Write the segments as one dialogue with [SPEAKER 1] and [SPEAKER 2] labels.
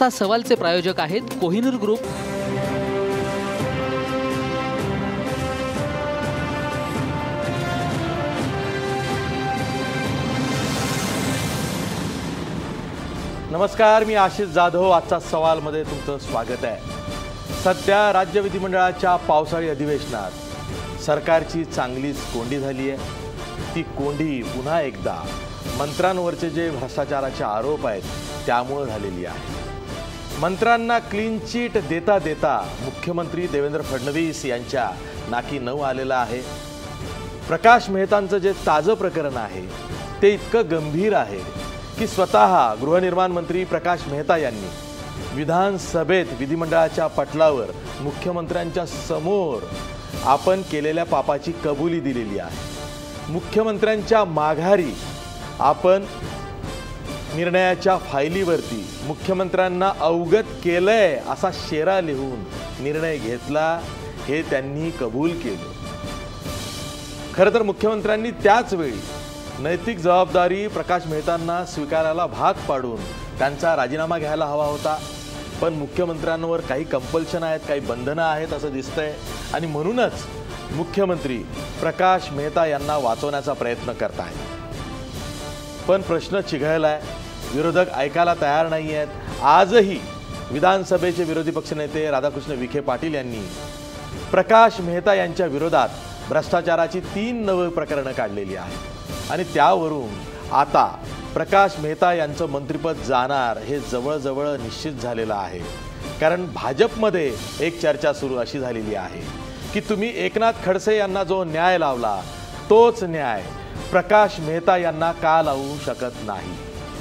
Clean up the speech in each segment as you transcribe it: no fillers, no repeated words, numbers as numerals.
[SPEAKER 1] आजचा सवालचे प्रायोजक आहेत कोहिनूर ग्रुप।
[SPEAKER 2] नमस्कार, मी आशिष जाधव। आजचा सवालमध्ये तुमचं स्वागत आहे। सध्या राज्य विधिमंडळाच्या पावसाळी अधिवेशनात सरकारची चांगलीच कोंडी झाली आहे। ती कोंडी पुन्हा एकदा मंत्र्यांवरचे जे भ्रष्टाचाराचे आरोप आहेत त्यामुळे झालेली आहे। मंत्र्यांना क्लीन चिट देता देता मुख्यमंत्री देवेंद्र फडणवीस यांच्या नाकी नऊ आलेला आहे। प्रकाश मेहतांचं जे ताजं प्रकरण आहे ते इतकं गंभीर आहे की स्वतः गृहनिर्माण मंत्री प्रकाश मेहता यांनी विधानसभेत विधिमंडळाच्या पटलावर मुख्यमंत्र्यांच्या समोर आपण केलेल्या पापाची कबुली दिलेली आहे। मुख्यमंत्र्यांच्या माघारी आपण निर्णयाच्या फायलीवरती मुख्यमंत्र्यांना अवगत केलंय असा शेरा लिहून निर्णय घेतला, हे त्यांनी कबूल केलं। खरं तर मुख्यमंत्र्यांनी त्याच वेळी नैतिक जबाबदारी प्रकाश मेहतांना स्वीकारायला भाग पाडून त्यांचा राजीनामा घ्यायला हवा होता, पण मुख्यमंत्र्यांवर काही कंपल्शन आहेत, काही बंधनं आहेत असं दिसतंय आणि म्हणूनच मुख्यमंत्री प्रकाश मेहता यांना वाचवण्याचा प्रयत्न करत आहेत। पण प्रश्न चिघळलाय, विरोधक ऐकायला तयार नाही आहेत। आजही विधानसभेचे विरोधी पक्षनेते राधाकृष्ण विखे पाटील यांनी प्रकाश मेहता यांच्या विरोधात भ्रष्टाचाराची 3 नवी प्रकरणं काढलेली आहेत आणि त्यावरून आता प्रकाश मेहता यांचं मंत्रिपद जाणार हे जवळजवळ निश्चित झालेलं आहे। कारण भाजपमध्ये एक चर्चा सुरू अशी झालेली आहे की तुम्ही एकनाथ खडसे यांना जो न्याय लावला तोच न्याय प्रकाश मेहता यांना का लावू शकत नाही।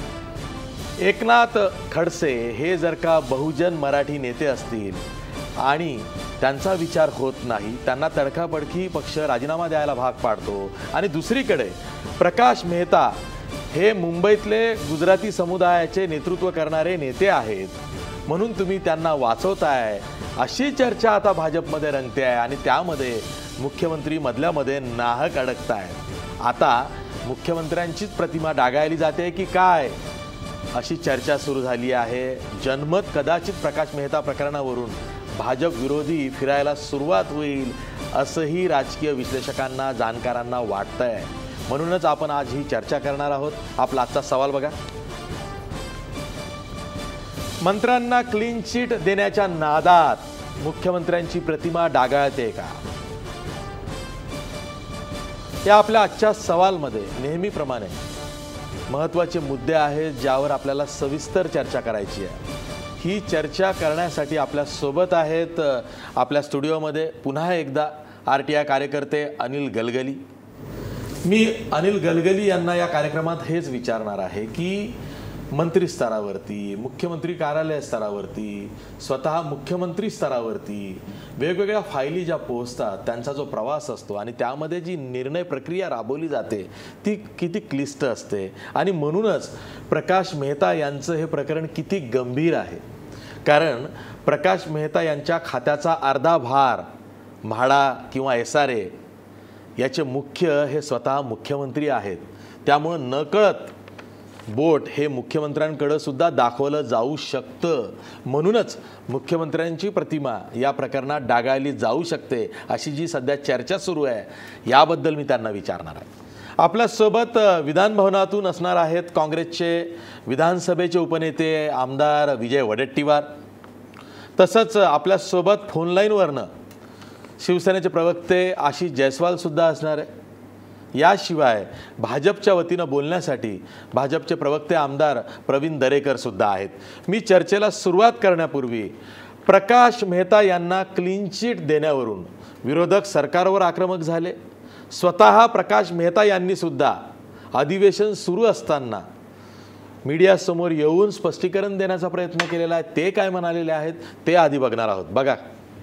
[SPEAKER 2] एकनाथ खडसे हे जर का बहुजन मराठी नेते असतील आणि त्यांचा विचार होत नाही, त्यांना तडकाफडकी पक्ष राजीनामा द्यायला भाग पाडतो आणि दुसरीकडे प्रकाश मेहता हे मुंबईतले गुजराती समुदायाचे नेतृत्व करणारे नेते आहेत, म्हणून तुम्ही त्यांना वाचवताय अशी चर्चा आता भाजपमध्ये रंगते आहे आणि त्यामध्ये मुख्यमंत्री मधल्यामध्ये नाहक अडकतायत। आता मुख्यमंत्र्यांचीच प्रतिमा डागाळली जाते की काय अशी चर्चा सुरू झाली आहे। जनमत कदाचित प्रकाश मेहता प्रकरणावरून भाजप विरोधी फिरायला सुरुवात होईल असंही राजकीय विश्लेषकांना जाणकारांना वाटतंय। म्हणूनच आपण आज ही चर्चा करणार आहोत। आपला आजचा सवाल बघा, मंत्र्यांना क्लीन चिट देण्याच्या नादात मुख्यमंत्र्यांची प्रतिमा डागाळते का? या आपल्या आजच्या सवालमध्ये नेहमीप्रमाणे महत्त्वाचे मुद्दे आहेत ज्यावर आपल्याला सविस्तर चर्चा करायची आहे। ही चर्चा करण्यासाठी आपल्या सोबत आहेत आपल्या स्टुडिओमध्ये पुन्हा एकदा RTI कार्यकर्ते अनिल गलगली। मी अनिल गलगली यांना या कार्यक्रमात हेच विचारणार आहे की मंत्री स्तरावरती, मुख्यमंत्री कार्यालय स्तरावरती, स्वतः मुख्यमंत्री स्तरावरती वेगवेगळ्या फायली ज्या पोहोचतात त्यांचा जो प्रवास असतो आणि त्यामध्ये जी निर्णय प्रक्रिया राबवली जाते ती किती क्लिष्ट असते आणि म्हणूनच प्रकाश मेहता यांचं हे प्रकरण किती गंभीर आहे। कारण प्रकाश मेहता यांच्या खात्याचा अर्धा भार म्हाडा किंवा SRA याचे मुख्य हे स्वतः मुख्यमंत्री आहेत। त्यामुळे नकळत बोट हे मुख्यमंत्र्यांकडे सुद्धा दाखवलं जाऊ शकतं, म्हणूनच मुख्यमंत्र्यांची प्रतिमा या प्रकरणात डागाळली जाऊ शकते अशी जी सध्या चर्चा सुरू आहे याबद्दल मी त्यांना विचारणार आहे। आपल्यासोबत विधान भवनातून असणार आहेत काँग्रेसचे विधानसभेचे उपनेते आमदार विजय वडेट्टीवार, तसंच आपल्यासोबत फोनलाईनवरनं शिवसेनेचे प्रवक्ते आशिष जयस्वाल सुद्धा असणार आहे। याशिवाय भाजपच्या वतीनं बोलण्यासाठी भाजपचे प्रवक्ते आमदार प्रवीण दरेकर सुद्धा आहेत। मी चर्चेला सुरुवात करण्यापूर्वी प्रकाश मेहता यांना क्लीन चिट देण्यावरून विरोधक सरकारवर आक्रमक झाले। स्वतः प्रकाश मेहता यांनी सुद्धा अधिवेशन सुरू असताना मीडियासमोर येऊन स्पष्टीकरण देण्याचा प्रयत्न केलेला आहे। ते काय म्हणालेले आहेत ते आधी बघणार आहोत। बघा,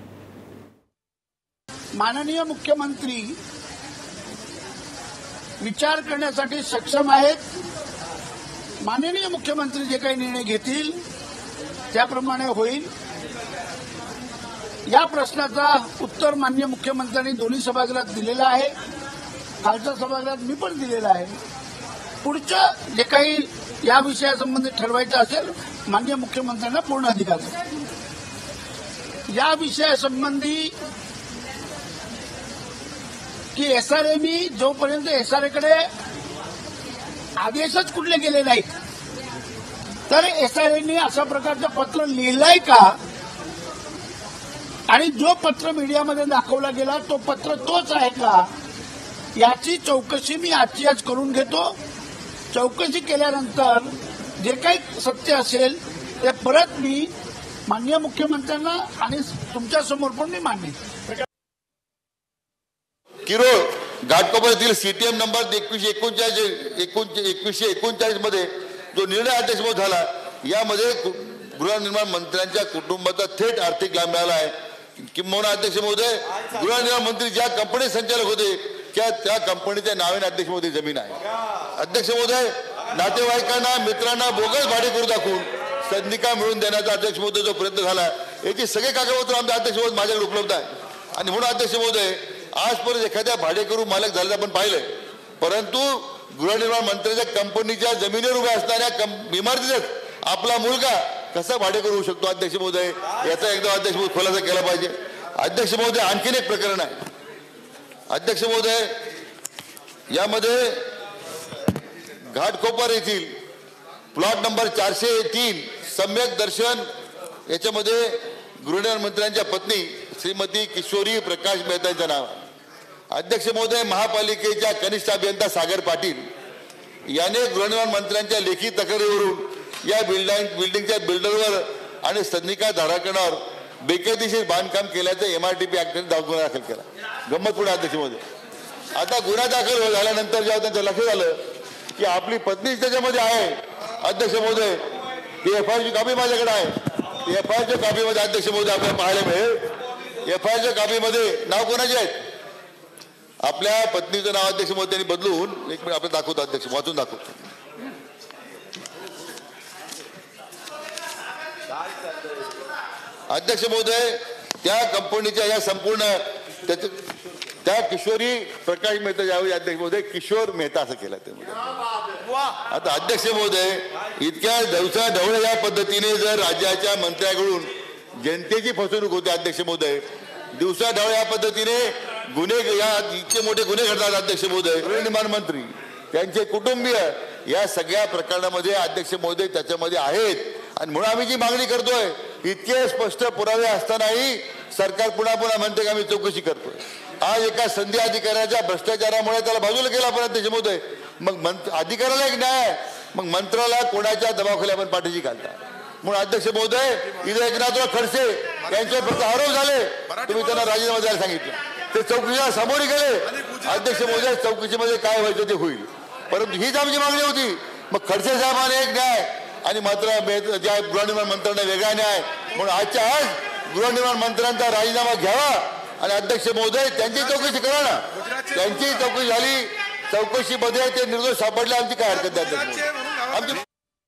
[SPEAKER 3] माननीय मुख्यमंत्री विचार करण्यासाठी सक्षम आहेत। माननीय मुख्यमंत्री जे काही निर्णय घेतील त्याप्रमाणे होईल। या प्रश्नाचा उत्तर माननीय मुख्यमंत्र्यांनी दोन्ही सभागृहात दिलेला आहे। खालच्या सभागृहात मी पण दिलेला आहे। पुढचं जे काही या विषयासंबंधी ठरवायचं असेल माननीय मुख्यमंत्र्यांना पूर्ण अधिकार आहे. या विषयासंबंधी की एसआरएनी जोपर्यंत एसआरएकडे आदेशच कुठले गेले नाहीत तर एसआरएनी अशा प्रकारचं पत्र लिहिलंय का आणि जो पत्र मीडियामध्ये दाखवला गेला तो पत्र तोच आहे का याची चौकशी मी आजची आज करून घेतो. चौकशी केल्यानंतर जे काही सत्य असेल ते परत मी माननीय मुख्यमंत्र्यांना आणि तुमच्या समोर पण मी मांडेन.
[SPEAKER 4] किरोळ घाटकोपर सीटीएम नंबर 2139 मध्ये जो निर्णय अध्यक्षमहोदय झाला यामध्ये गृहनिर्माण मंत्र्यांच्या कुटुंबाचा थेट आर्थिक लाभ मिळाला आहे. किंबहुना अध्यक्ष महोदय गृहनिर्माण मंत्री ज्या कंपनी संचालक होते त्या कंपनीच्या नावाने अध्यक्ष महोदय जमीन आहे. अध्यक्ष महोदय नातेवाईकांना मित्रांना बोगस भाडेकरू दाखवून संधिका मिळवून देण्याचा अध्यक्ष महोदय जो प्रयत्न झाला याचे सगळे कागदपत्र आमच्या अध्यक्ष महोदय माझ्याकडे उपलब्ध आहे. आणि म्हणून अध्यक्ष महोदय आजपर्यंत एखाद्या भाडेकरू मालक झालेला आपण पाहिलंय परंतु गृहनिर्माण मंत्र्यांच्या कंपनीच्या जमिनीवर उभ्या असणाऱ्या इमारतीतच आपला मुलगा कसा भाडेकरू होऊ शकतो अध्यक्ष महोदय याचा एकदा अध्यक्ष महोदय खुलासा केला पाहिजे. अध्यक्ष महोदय आणखीन एक प्रकरण आहे. अध्यक्ष महोदय यामध्ये घाटकोपर येथील प्लॉट नंबर 403 सम्यक दर्शन याच्यामध्ये गृहनिर्माण मंत्र्यांच्या पत्नी श्रीमती किशोरी प्रकाश मेहतांचं नाव आहे. अध्यक्ष महोदय महापालिकेच्या कनिष्ठ अभियंता सागर पाटील याने गृहनिर्माण मंत्र्यांच्या लेखी तक्रारीवरून या बिल्डिंगच्या बिल्डरवर आणि संधिका धारकांवर बेकायदेशीर बांधकाम केल्याचं MRTP ऍक्टने गुन्हा दाखल केला. गंमत पुढे अध्यक्ष महोदय आता गुन्हा दाखल झाल्यानंतर जेव्हा त्यांचं लक्षात आलं की आपली पत्नी त्याच्यामध्ये आहे अध्यक्ष महोदय ती FIR ची कॉपी माझ्याकडे आहे. FIR च्या कॉपीमध्ये अध्यक्ष महोदय आपल्याला पाहायला मिळेल FIR च्या कॉपीमध्ये नाव कोणाचे आहेत आपल्या पत्नीचं नाव अध्यक्ष महोदय त्यांनी बदलून एक मिनिट आपण दाखवतो अध्यक्ष वाचून दाखवतो. अध्यक्ष महोदय त्या कंपनीच्या या संपूर्ण त्या किशोरी प्रकाश मेहता यावेळी अध्यक्ष महोदय किशोर मेहता असं केलं ते. आता अध्यक्ष महोदय इतक्या दिवसा ढवळे या पद्धतीने जर राज्याच्या मंत्र्याकडून जनतेची फसवणूक होते अध्यक्ष महोदय दिवसा ढवळे या पद्धतीने गुन्हे या इतके मोठे गुन्हे घडतात अध्यक्ष महोदय गृहनिर्माण मंत्री त्यांचे कुटुंबीय या सगळ्या प्रकरणामध्ये अध्यक्ष महोदय त्याच्यामध्ये आहेत. आणि म्हणून आम्ही जी मागणी करतोय इतके स्पष्ट पुरावे असतानाही सरकार पुन्हा म्हणते की आम्ही चौकशी करतोय. आज एका संधी अधिकाऱ्याच्या भ्रष्टाचारामुळे त्याला बाजूला केला आपण अध्यक्ष महोदय मग अधिकाऱ्याला एक न्याय मग मंत्र्याला कोणाच्या दबावाखाली आपण पाठीशी घालता. म्हणून अध्यक्ष महोदय इथे एकनाथराव खडसे यांच्यावर फक्त आरोप झाले तुम्ही त्यांना राजीनामा द्यायला सांगितलं ते चौकशीला सामोरे गेले. अध्यक्ष महोदय चौकशीमध्ये काय व्हायचं ते होईल परंतु हीच आमची मागणी होती. मग खडसे साहेबांना एक न्याय आणि मात्र ज्या गृहनिर्माण मंत्र्यांना वेगळा न्याय म्हणून आजच्या आज गृहनिर्माण मंत्र्यांचा राजीनामा घ्यावा आणि अध्यक्ष महोदय त्यांची चौकशी करा ना. त्यांची चौकशी झाली चौकशीमध्ये ते निर्दोष सापडले आमची काय हरकत आहे. आमची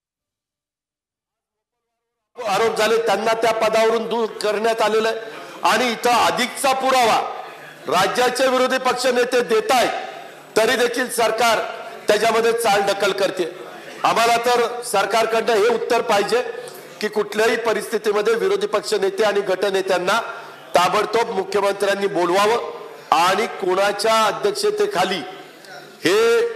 [SPEAKER 5] आरोप झाले त्यांना त्या पदावरून दूर करण्यात आलेलं आहे आणि इथं अधिकचा पुरावा राज्याचे विरोधी पक्ष नेते देत आहेत तरी देखील सरकार त्याच्यामध्ये चाल ढकल करते. आम्हाला तर सरकारकडनं हे उत्तर पाहिजे की कुठल्याही परिस्थितीमध्ये विरोधी पक्ष नेते आणि गटनेत्यांना ताबडतोब मुख्यमंत्र्यांनी बोलवावं आणि कोणाच्या अध्यक्षतेखाली हे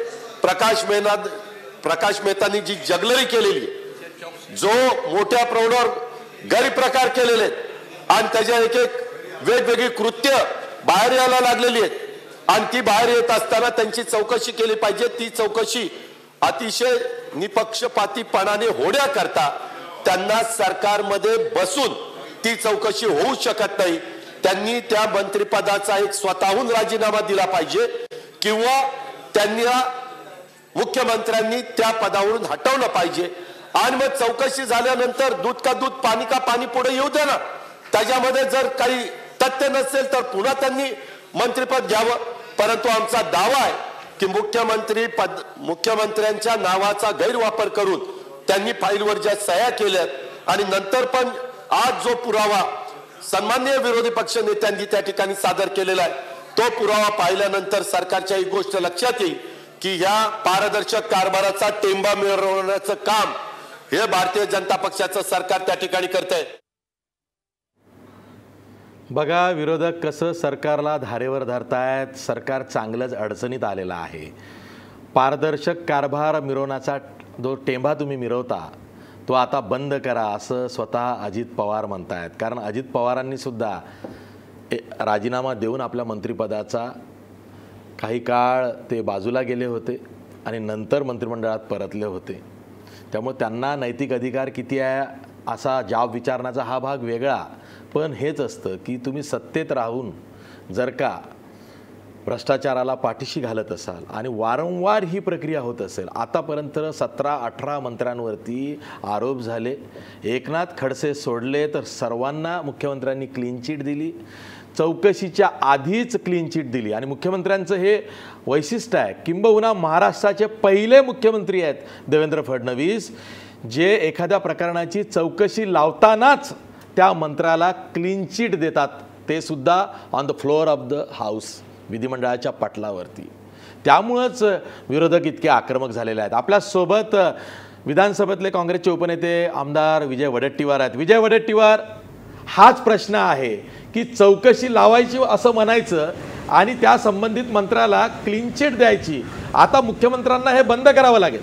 [SPEAKER 5] प्रकाश मेहतांनी जी जगलरी केलेली जो मोठ्या प्रमाणावर गैरप्रकार केलेले आणि त्याच्या एक एक वेगवेगळी कृत्य बाहेर यायला लागलेली आहेत आणि ती बाहेर येत असताना त्यांची चौकशी केली पाहिजे. ती चौकशी अतिशय निपक्षपातीपणाने होण्याकरता त्यांना सरकारमध्ये बसून ती चौकशी होऊ शकत नाही. त्यांनी त्या मंत्रिपदाचा एक स्वतःहून राजीनामा दिला पाहिजे किंवा त्यांना मुख्यमंत्र्यांनी त्या पदावरून हटवलं पाहिजे आणि मग चौकशी झाल्यानंतर दूध का दूध पाणी का पाणी पुढे येऊ द्या ना. त्याच्यामध्ये जर काही तथ्य नसेल तर पुन्हा त्यांनी मंत्रिपद घ्यावं. परंतु आमचा दावा आहे की मुख्यमंत्र्यांच्या नावाचा गैरवापर करून त्यांनी फाईलवर ज्या सह्या केल्यात आणि नंतर पण आज जो पुरावा सन्माननीय विरोधी पक्ष नेत्यांनी त्या ठिकाणी सादर केलेला आहे तो पुरावा पाहिल्यानंतर सरकारच्या ही गोष्ट लक्षात येईल की ह्या पारदर्शक कारभाराचा टेंबा मिळवण्याचं काम हे भारतीय जनता पक्षाचं सरकार त्या ठिकाणी करतंय।
[SPEAKER 2] बघा विरोधक कसं सरकारला धारेवर धरतायत। सरकार चांगलंच अडचणीत आलेलं आहे। पारदर्शक कारभार मिरवण्याचा जो टेंबा तुम्ही मिरवता तो आता बंद करा असं स्वतः अजित पवार म्हणतायत। कारण अजित पवारांनी सुद्धा राजीनामा देऊन आपल्या मंत्रिपदाचा काही काळ ते बाजूला गेले होते आणि नंतर मंत्रिमंडळात परतले होते। त्यामुळे त्यांना नैतिक अधिकार किती आहे असा जाब विचारण्याचा हा भाग वेगळा। पण हेच असतं की तुम्ही सत्तेत राहून जर का भ्रष्टाचाराला पाठीशी घालत असाल आणि वारंवार ही प्रक्रिया होत असेल। आतापर्यंत 17-18 मंत्र्यांवरती आरोप झाले। एकनाथ खडसे सोडले तर सर्वांना मुख्यमंत्र्यांनी क्लीन चिट दिली, चौकशीच्या आधीच क्लीन चिट दिली। आणि मुख्यमंत्र्यांचं हे वैशिष्ट्य आहे, किंबहुना महाराष्ट्राचे पहिले मुख्यमंत्री आहेत देवेंद्र फडणवीस जे एखाद्या प्रकरणाची चौकशी लावतानाच त्या मंत्र्याला क्लीन चिट देतात, ते सुद्धा on the floor of the house, विधिमंडळाच्या पटलावरती। त्यामुळेच विरोधक इतके आक्रमक झालेले आहेत। आपल्यासोबत विधानसभेतले काँग्रेसचे उपनेते आमदार विजय वडेट्टीवार आहेत। विजय वडेट्टीवार, हाच प्रश्न आहे की चौकशी लावायची असं म्हणायचं आणि त्या संबंधित मंत्र्याला क्लीन चिट द्यायची, आता मुख्यमंत्र्यांना हे बंद करावं लागेल।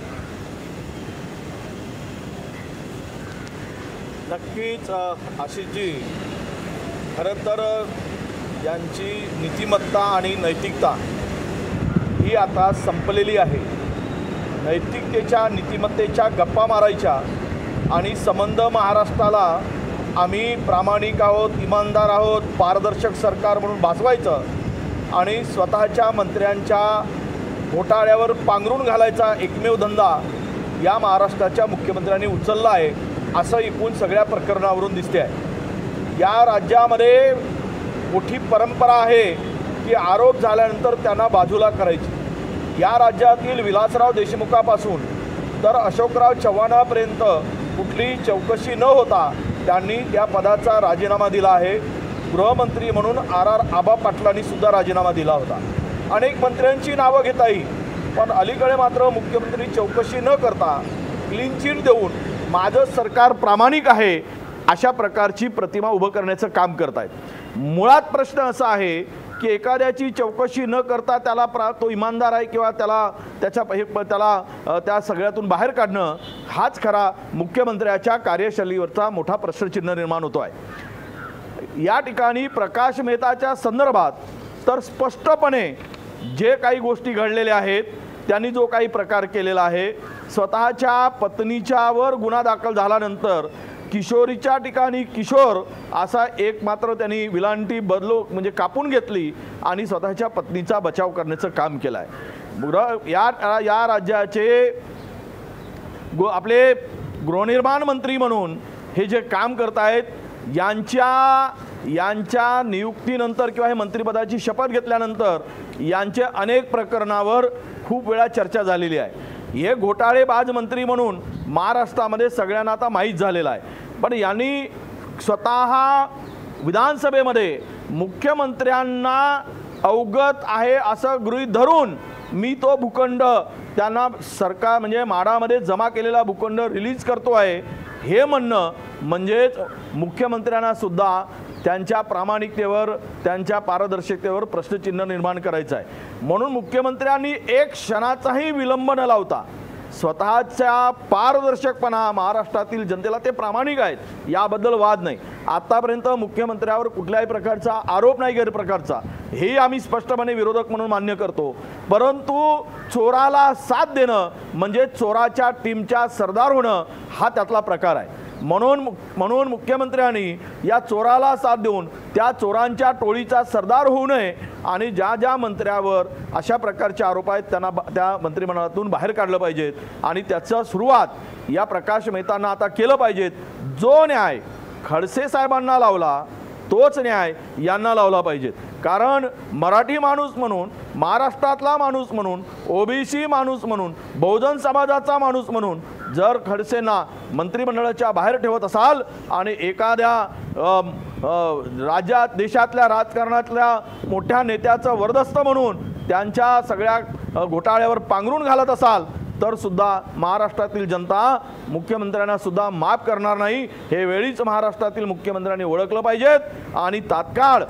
[SPEAKER 6] नक्कीच आशिषजी, खरं तर यांची नीतिमत्ता आणि नैतिकता ही आता संपलेली आहे। नैतिकतेच्या नीतिमत्तेच्या गप्पा मारायच्या आणि संबंध महाराष्ट्राला आम्ही प्रामाणिक आहोत, इमानदार आहोत, पारदर्शक सरकार म्हणून भासवायचं आणि स्वतःच्या मंत्र्यांच्या घोटाळ्यावर पांघरून घालायचा एकमेव धंदा या महाराष्ट्राच्या मुख्यमंत्र्यांनी उचलला आहे असं एकूण सगळ्या प्रकरणावरून दिसते आहे। या राज्यामध्ये मोठी परंपरा आहे की आरोप झाल्यानंतर त्यांना बाजूला करायची। या राज्यातील विलासराव देशमुखापासून तर अशोकराव चव्हाणापर्यंत कुठली चौकशी न होता त्यांनी त्या पदाचा राजीनामा दिला आहे। गृहमंत्री म्हणून आबा पाटलांनी सुद्धा राजीनामा दिला होता। अनेक मंत्र्यांची नावं घेता येईल, पण अलीकडे मात्र मुख्यमंत्री चौकशी न करता क्लीन चिट देऊन माझं सरकार प्रामाणिक आहे अशा प्रकारची प्रतिमा उभं करण्याचं काम करत आहेत। मुळात प्रश्न असा आहे की एखाद्याची चौकशी न करता त्याला तो इमानदार आहे किंवा त्याला त्या सगळ्यातून बाहेर काढणं हाच खरा मुख्यमंत्र्याच्या कार्यशैलीवरचा मोठा प्रश्नचिन्ह निर्माण होतो आहे। या ठिकाणी प्रकाश मेहताच्या संदर्भात तर स्पष्टपणे जे काही गोष्टी घडलेल्या आहेत, त्यांनी जो काही प्रकार केलेला आहे, स्वतःच्या पत्नीच्यावर गुन्हा दाखल झाल्यानंतर किशोरीच्या ठिकाणी किशोर असा एक मात्र त्यांनी विलांटी म्हणजे कापून घेतली आणि स्वतःच्या पत्नीचा बचाव करण्याचं काम केलं आहे। या राज्याचे आपले गृहनिर्माण मंत्री म्हणून हे जे काम करत आहेत, यांच्या नियुक्तीनंतर किंवा हे मंत्रिपदाची शपथ घेतल्यानंतर यांचे अनेक प्रकरणावर खूप वेळा चर्चा झालेली आहे। हे घोटाळेबाज मंत्री म्हणून महाराष्ट्रामध्ये सगळ्यांना आता माहीत झालेलं आहे। पण यांनी स्वतः विधानसभेमध्ये मुख्यमंत्र्यांना अवगत आहे असं गृहीत धरून मी तो भूखंड त्यांना सरकार म्हणजे माडामध्ये जमा केलेला भूखंड रिलीज करतो आहे हे म्हणणं म्हणजेच मुख्यमंत्र्यांना सुद्धा त्यांच्या प्रामाणिकतेवर, त्यांच्या पारदर्शकतेवर प्रश्नचिन्ह निर्माण करायचं आहे। म्हणून मुख्यमंत्र्यांनी एक क्षणाचाही विलंब न लावता स्वतःच्या पारदर्शकपणा महाराष्ट्रातील जनतेला ते प्रामाणिक आहेत याबद्दल वाद नाही। आतापर्यंत मुख्यमंत्र्यावर कुठल्याही प्रकारचा आरोप नाही गैरप्रकारचा, हे आम्ही स्पष्टपणे विरोधक म्हणून मान्य करतो। परंतु चोराला साथ देणं म्हणजे चोराच्या टीमच्या सरदार होणं हा त्यातला प्रकार आहे। म्हणून मुख्यमंत्र्यांनी या चोराला साथ देऊन त्या चोरांच्या टोळीचा सरदार होऊ नये आणि ज्या मंत्र्यावर अशा प्रकारचे आरोप आहेत त्यांना त्या मंत्रिमंडळातून बाहेर काढलं पाहिजेत आणि त्याचा सुरुवात या प्रकाश मेहतांना आता केलं पाहिजेत। जो न्याय खडसे साहेबांना लावला तोच न्याय यांना लावला पाहिजे। कारण मराठी माणूस म्हणून, महाराष्ट्रातला माणूस म्हणून, ओबीसी माणूस म्हणून, बहुजन समाजाचा माणूस म्हणून जर खडसेंना मंत्रिमंडळाच्या बाहेर ठेवत असाल आणि एखाद्या राज्यात देशातल्या राजकारणातल्या मोठ्या नेत्याचं वरदस्त म्हणून त्यांच्या सगळ्या घोटाळ्यावर पांघरून घालत असाल तर सुद्धा महाराष्ट्रातील जनता मुख्यमंत्र्यांना सुद्धा माफ करणार नाही, हे वेळीच महाराष्ट्रातील मुख्यमंत्र्यांनी ओळखलं पाहिजेत आणि तात्काळ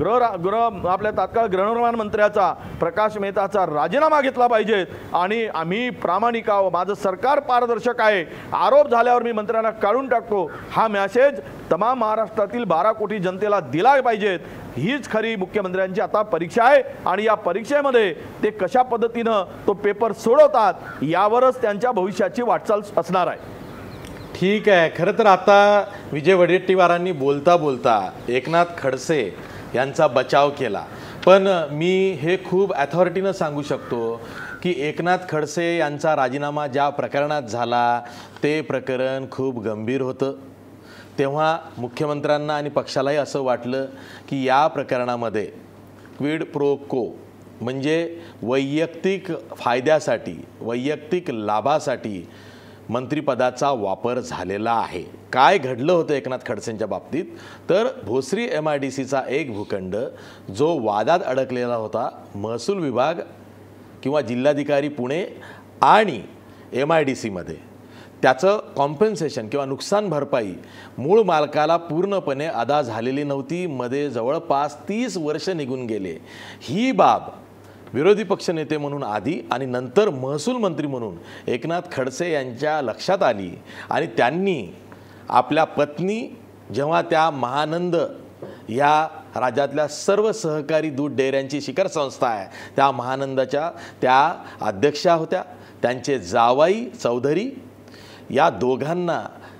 [SPEAKER 6] आपल्या तात्काळ गृहनिर्माण मंत्र्याचा प्रकाश मेहताचा राजीनामा घेतला पाहिजेत आणि आम्ही प्रामाणिक आहोत, माझं सरकार पारदर्शक आहे, आरोप झाल्यावर मी मंत्र्यांना काढून टाकतो, हा मेसेज तमाम महाराष्ट्रातील 12 कोटी जनतेला दिला पाहिजेत. हीच खरी मुख्यमंत्र्यांची आता परीक्षा आहे आणि या परीक्षेमध्ये ते कशा पद्धतीनं तो पेपर सोडवतात यावरच त्यांच्या भविष्याची वाटचाल असणार आहे.
[SPEAKER 2] ठीक आहे. खरं तर आता विजय वडेट्टीवारांनी बोलता बोलता एकनाथ खडसे यांचा बचाव केला, पण मी हे खूप अथॉरिटीनं सांगू शकतो की एकनाथ खडसे यांचा राजीनामा ज्या प्रकरणात झाला ते प्रकरण खूप गंभीर होतं. तेव्हा मुख्यमंत्र्यांना आणि पक्षालाही असं वाटलं की या प्रकरणामध्ये क्विड प्रो को म्हणजे वैयक्तिक फायद्यासाठी, वैयक्तिक लाभासाठी मंत्रिपदाचा वापर झालेला आहे. काय घडलं होतं एकनाथ खडसेंच्या बाबतीत तर भोसरी MIDCचा एक भूखंड जो वादात अडकलेला होता, महसूल विभाग किंवा जिल्हाधिकारी पुणे आणि MIDCमध्ये त्याचं कॉम्पेन्सेशन किंवा नुकसान भरपाई मूळ मालकाला पूर्णपणे अदा झालेली नव्हती. मध्ये जवळपास 30 वर्ष निघून गेले. ही बाब विरोधी पक्षनेते म्हणून आधी आणि नंतर महसूल मंत्री म्हणून एकनाथ खडसे यांच्या लक्षात आली आणि त्यांनी आपल्या पत्नी, जेव्हा त्या महानंद या राज्यातल्या सर्व सहकारी दूध डेअऱ्यांची शिखर संस्था आहे त्या महानंदाच्या त्या अध्यक्षा होत्या, त्यांचे जावाई चौधरी या दोघांना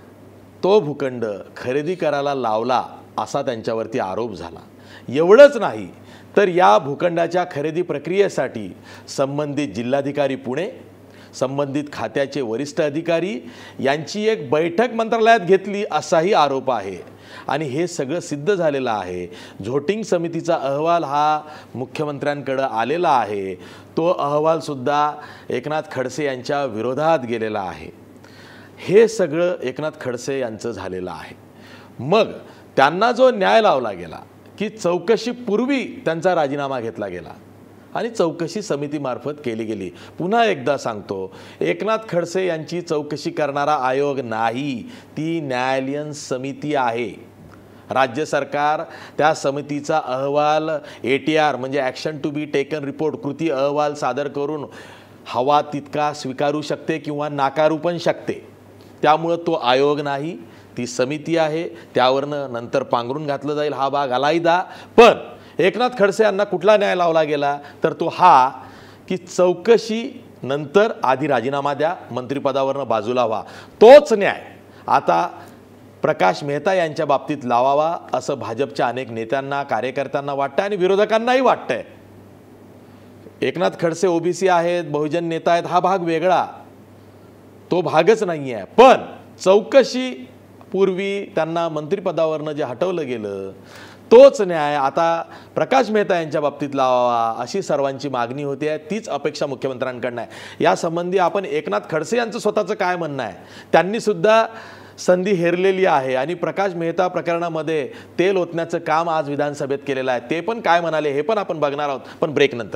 [SPEAKER 2] तो भूखंड खरेदी करायला लावला असा त्यांच्यावरती आरोप झाला. एवढंच नाही तर या भूखंडाच्या खरेदी प्रक्रियेसाठी संबंधित जिल्हाधिकारी पुणे, संबंधित खात्याचे वरिष्ठ अधिकारी यांची एक बैठक मंत्रालयात घेतली असाही आरोप आहे आणि हे सगळं सिद्ध झालेलं आहे. झोटिंग समितीचा अहवाल हा मुख्यमंत्र्यांकडे आलेला आहे. तो अहवालसुद्धा एकनाथ खडसे यांच्या विरोधात गेलेला आहे. हे सगळं एकनाथ खडसे यांचं झालेलं आहे. मग त्यांना जो न्याय लावला गेला की चौकशीपूर्वी त्यांचा राजीनामा घेतला गेला आणि चौकशी समितीमार्फत केली गेली. पुन्हा एकदा सांगतो, एकनाथ खडसे यांची चौकशी करणारा आयोग नाही, ती न्यायालयीन समिती आहे. राज्य सरकार त्या समितीचा अहवाल ATR म्हणजे action to be taken report, कृती अहवाल सादर करून हवा तितका स्वीकारू शकते किंवा नाकारू पण शकते. त्यामुळं तो आयोग नाही, ती समिती आहे. त्यावरनं नंतर पांघरून घातलं जाईल, हा भाग अलायदा. पण एकनाथ खडसे यांना कुठला न्याय लावला गेला तर तो हा की चौकशी नंतर आधी राजीनामा द्या, मंत्रिपदावरनं बाजूला व्हा. तोच न्याय आता प्रकाश मेहता यांच्या बाबतीत लावावा असं भाजपच्या अनेक नेत्यांना, कार्यकर्त्यांना वाटतं आणि विरोधकांनाही वाटतंय. एकनाथ खडसे OBC आहेत, बहुजन नेता आहेत, हा भाग वेगळा, तो भागच नाही आहे. पण चौकशी पूर्वी त्यांना मंत्रिपदावरनं जे हटवलं गेलं तोच न्याय आता प्रकाश मेहता यांच्या बाबतीत लावावा अशी सर्वांची मागणी होती आहे. तीच अपेक्षा मुख्यमंत्र्यांकडनं आहे. यासंबंधी आपण एकनाथ खडसे यांचं स्वतःचं काय म्हणणं आहे, त्यांनी सुद्धा संधी हेरलेली आहे आणि प्रकाश मेहता प्रकरणामध्ये तेल ओतण्याचं काम आज विधानसभेत केलेलं आहे. ते पण काय म्हणाले हे पण आपण बघणार आहोत, पण ब्रेक नंतर.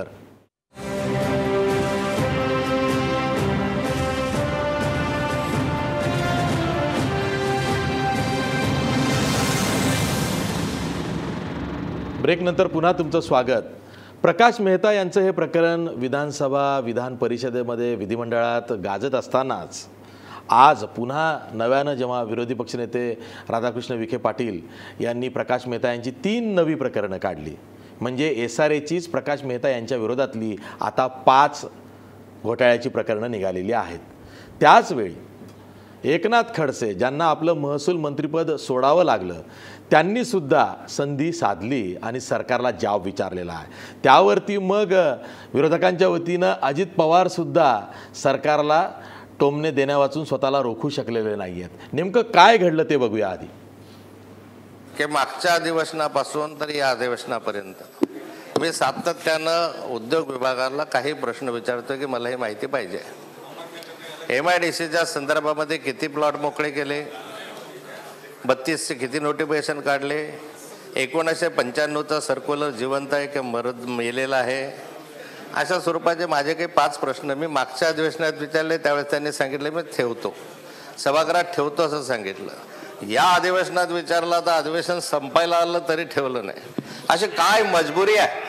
[SPEAKER 2] ब्रेक नंतर पुन्हा तुमचं स्वागत. प्रकाश मेहता यांचं हे प्रकरण विधानसभा, विधान परिषदेमध्ये, विधिमंडळात गाजत असतानाच आज पुन्हा नव्यानं जेव्हा विरोधी पक्षनेते राधाकृष्ण विखे पाटील यांनी प्रकाश मेहता यांची 3 नवी प्रकरणं काढली, म्हणजे SRAचीच प्रकाश मेहता यांच्या विरोधातली आता 5 घोटाळ्याची प्रकरणं निघालेली आहेत. त्याचवेळी एकनाथ खडसे ज्यांना आपलं महसूल मंत्रिपद सोडावं लागलं त्यांनी सुद्धा संधी साधली आणि सरकारला जाब विचारलेला आहे. त्यावरती मग विरोधकांच्या वतीनं अजित पवार सुद्धा सरकारला टोमणे देण्यावाचून स्वतःला रोखू शकलेले नाही आहेत. नेमकं काय घडलं ते बघूया आधी.
[SPEAKER 7] की मागच्या अधिवेशनापासून तर या अधिवेशनापर्यंत मी सातत्यानं उद्योग विभागाला काही प्रश्न विचारतो की मला ही माहिती पाहिजे. MIDCच्या संदर्भामध्ये किती प्लॉट मोकळे केले, 32चे किती नोटिफिकेशन काढले, 1995चा सर्क्युलर जिवंत आहे की मेलेला आहे, अशा स्वरूपाचे माझे काही 5 प्रश्न मी मागच्या अधिवेशनात विचारले, त्यावेळेस त्यांनी सांगितले मी ठेवतो, सभागृहात ठेवतो असं सांगितलं. या अधिवेशनात विचारला तर अधिवेशन संपायला आलं तरी ठेवलं नाही. अशी काय मजबुरी आहे,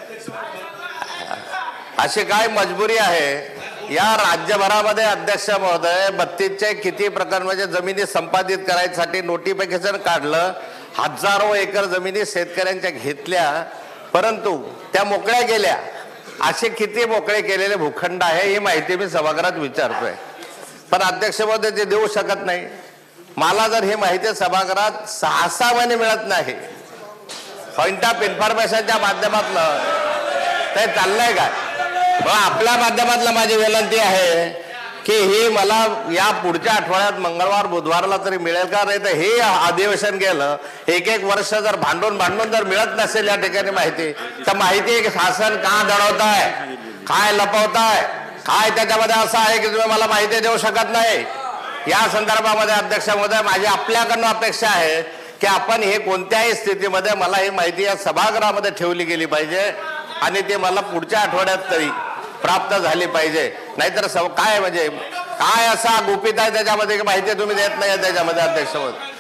[SPEAKER 7] अशी काय मजबुरी आहे? या राज्यभरामध्ये अध्यक्ष महोदय 32चे किती प्रकार म्हणजे जमिनी संपादित करायसाठी नोटिफिकेशन काढलं, हजारो एकर जमिनी शेतकऱ्यांच्या घेतल्या, परंतु त्या मोकळ्या गेल्या. असे किती मोकळे केलेले भूखंड आहे ही माहिती मी सभागृहात विचारतोय, पण अध्यक्ष महोदय ते देऊ शकत नाही. मला जर ही माहिती सभागृहात 6 महिने मिळत नाही, पॉइंट ऑफ इन्फॉर्मेशनच्या माध्यमातून ते चाललंय काय? आपल्या माध्यमातला माझी विनंती आहे की ही मला या पुढच्या आठवड्यात मंगळवार बुधवारला तरी मिळेल का? नाही तर हे अधिवेशन गेलं 1 वर्ष जर भांडून जर मिळत नसेल या ठिकाणी माहिती, तर माहिती शासन का दडवताय, काय लपवताय, काय त्याच्यामध्ये असं आहे की तुम्ही मला माहिती देऊ शकत नाही? या संदर्भामध्ये अध्यक्ष महोदय माझी आपल्याकडनं अपेक्षा आहे की आपण हे कोणत्याही स्थितीमध्ये मला ही माहिती या सभागृहामध्ये ठेवली गेली पाहिजे आणि ते मला पुढच्या आठवड्यात तरी प्राप्त झाली पाहिजे. नाहीतर काय म्हणजे काय असा गुपित आहे त्याच्यामध्ये की माहिती तुम्ही देत नाही त्याच्यामध्ये अध्यक्ष महोदय?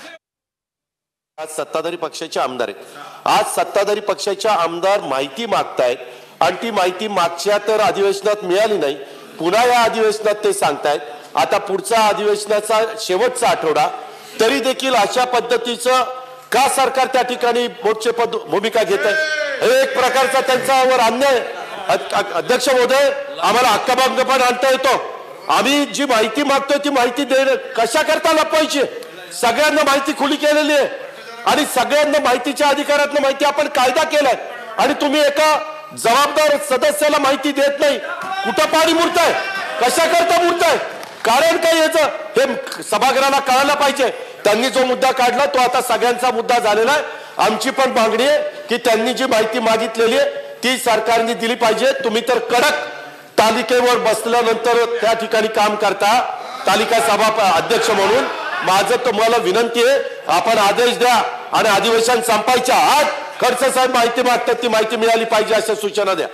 [SPEAKER 5] आज सत्ताधारी पक्षाचे आमदार आहेत, आज सत्ताधारी पक्षाचे आमदार माहिती मागतायत आणि ती माहिती मागच्या तर अधिवेशनात मिळाली नाही, पुन्हा या अधिवेशनात ते सांगतायत. आता पुढचा अधिवेशनाचा शेवटचा आठवडा तरी देखील अशा पद्धतीचं का सरकार त्या ठिकाणी मोर्चे भूमिका घेत आहे? एक प्रकारचा त्यांच्यावर अन्याय. अध्यक्ष महोदय, आम्हाला हक्काभंग पण आणता येतो. आम्ही जी माहिती मागतोय ती माहिती देणं कशा करता लपवायची? सगळ्यांना माहिती खुली केलेली आहे आणि सगळ्यांना माहितीच्या अधिकारातनं माहिती आपण कायदा केलाय आणि तुम्ही एका जबाबदार सदस्याला माहिती देत नाही. कुठं पाणी मुरताय, कशा करता मुरताय, कारण काय याचं हे सभागृहाला कळायला पाहिजे. त्यांनी जो मुद्दा काढला तो आता सगळ्यांचा मुद्दा झालेला आहे. आमची पण मागणी आहे की त्यांनी जी माहिती मागितलेली आहे ती सरकारने दिली पाहिजे. तुम्ही तर कडक तालिकेवर बसल्यानंतर त्या ठिकाणी काम करता तालिका सभा अध्यक्ष म्हणून. माझं तुम्हाला विनंती आहे, आपण आदेश द्या आणि अधिवेशन संपायच्या आत खडसे साहेब माहिती मागतात ती माहिती मिळाली पाहिजे अशा सूचना द्या.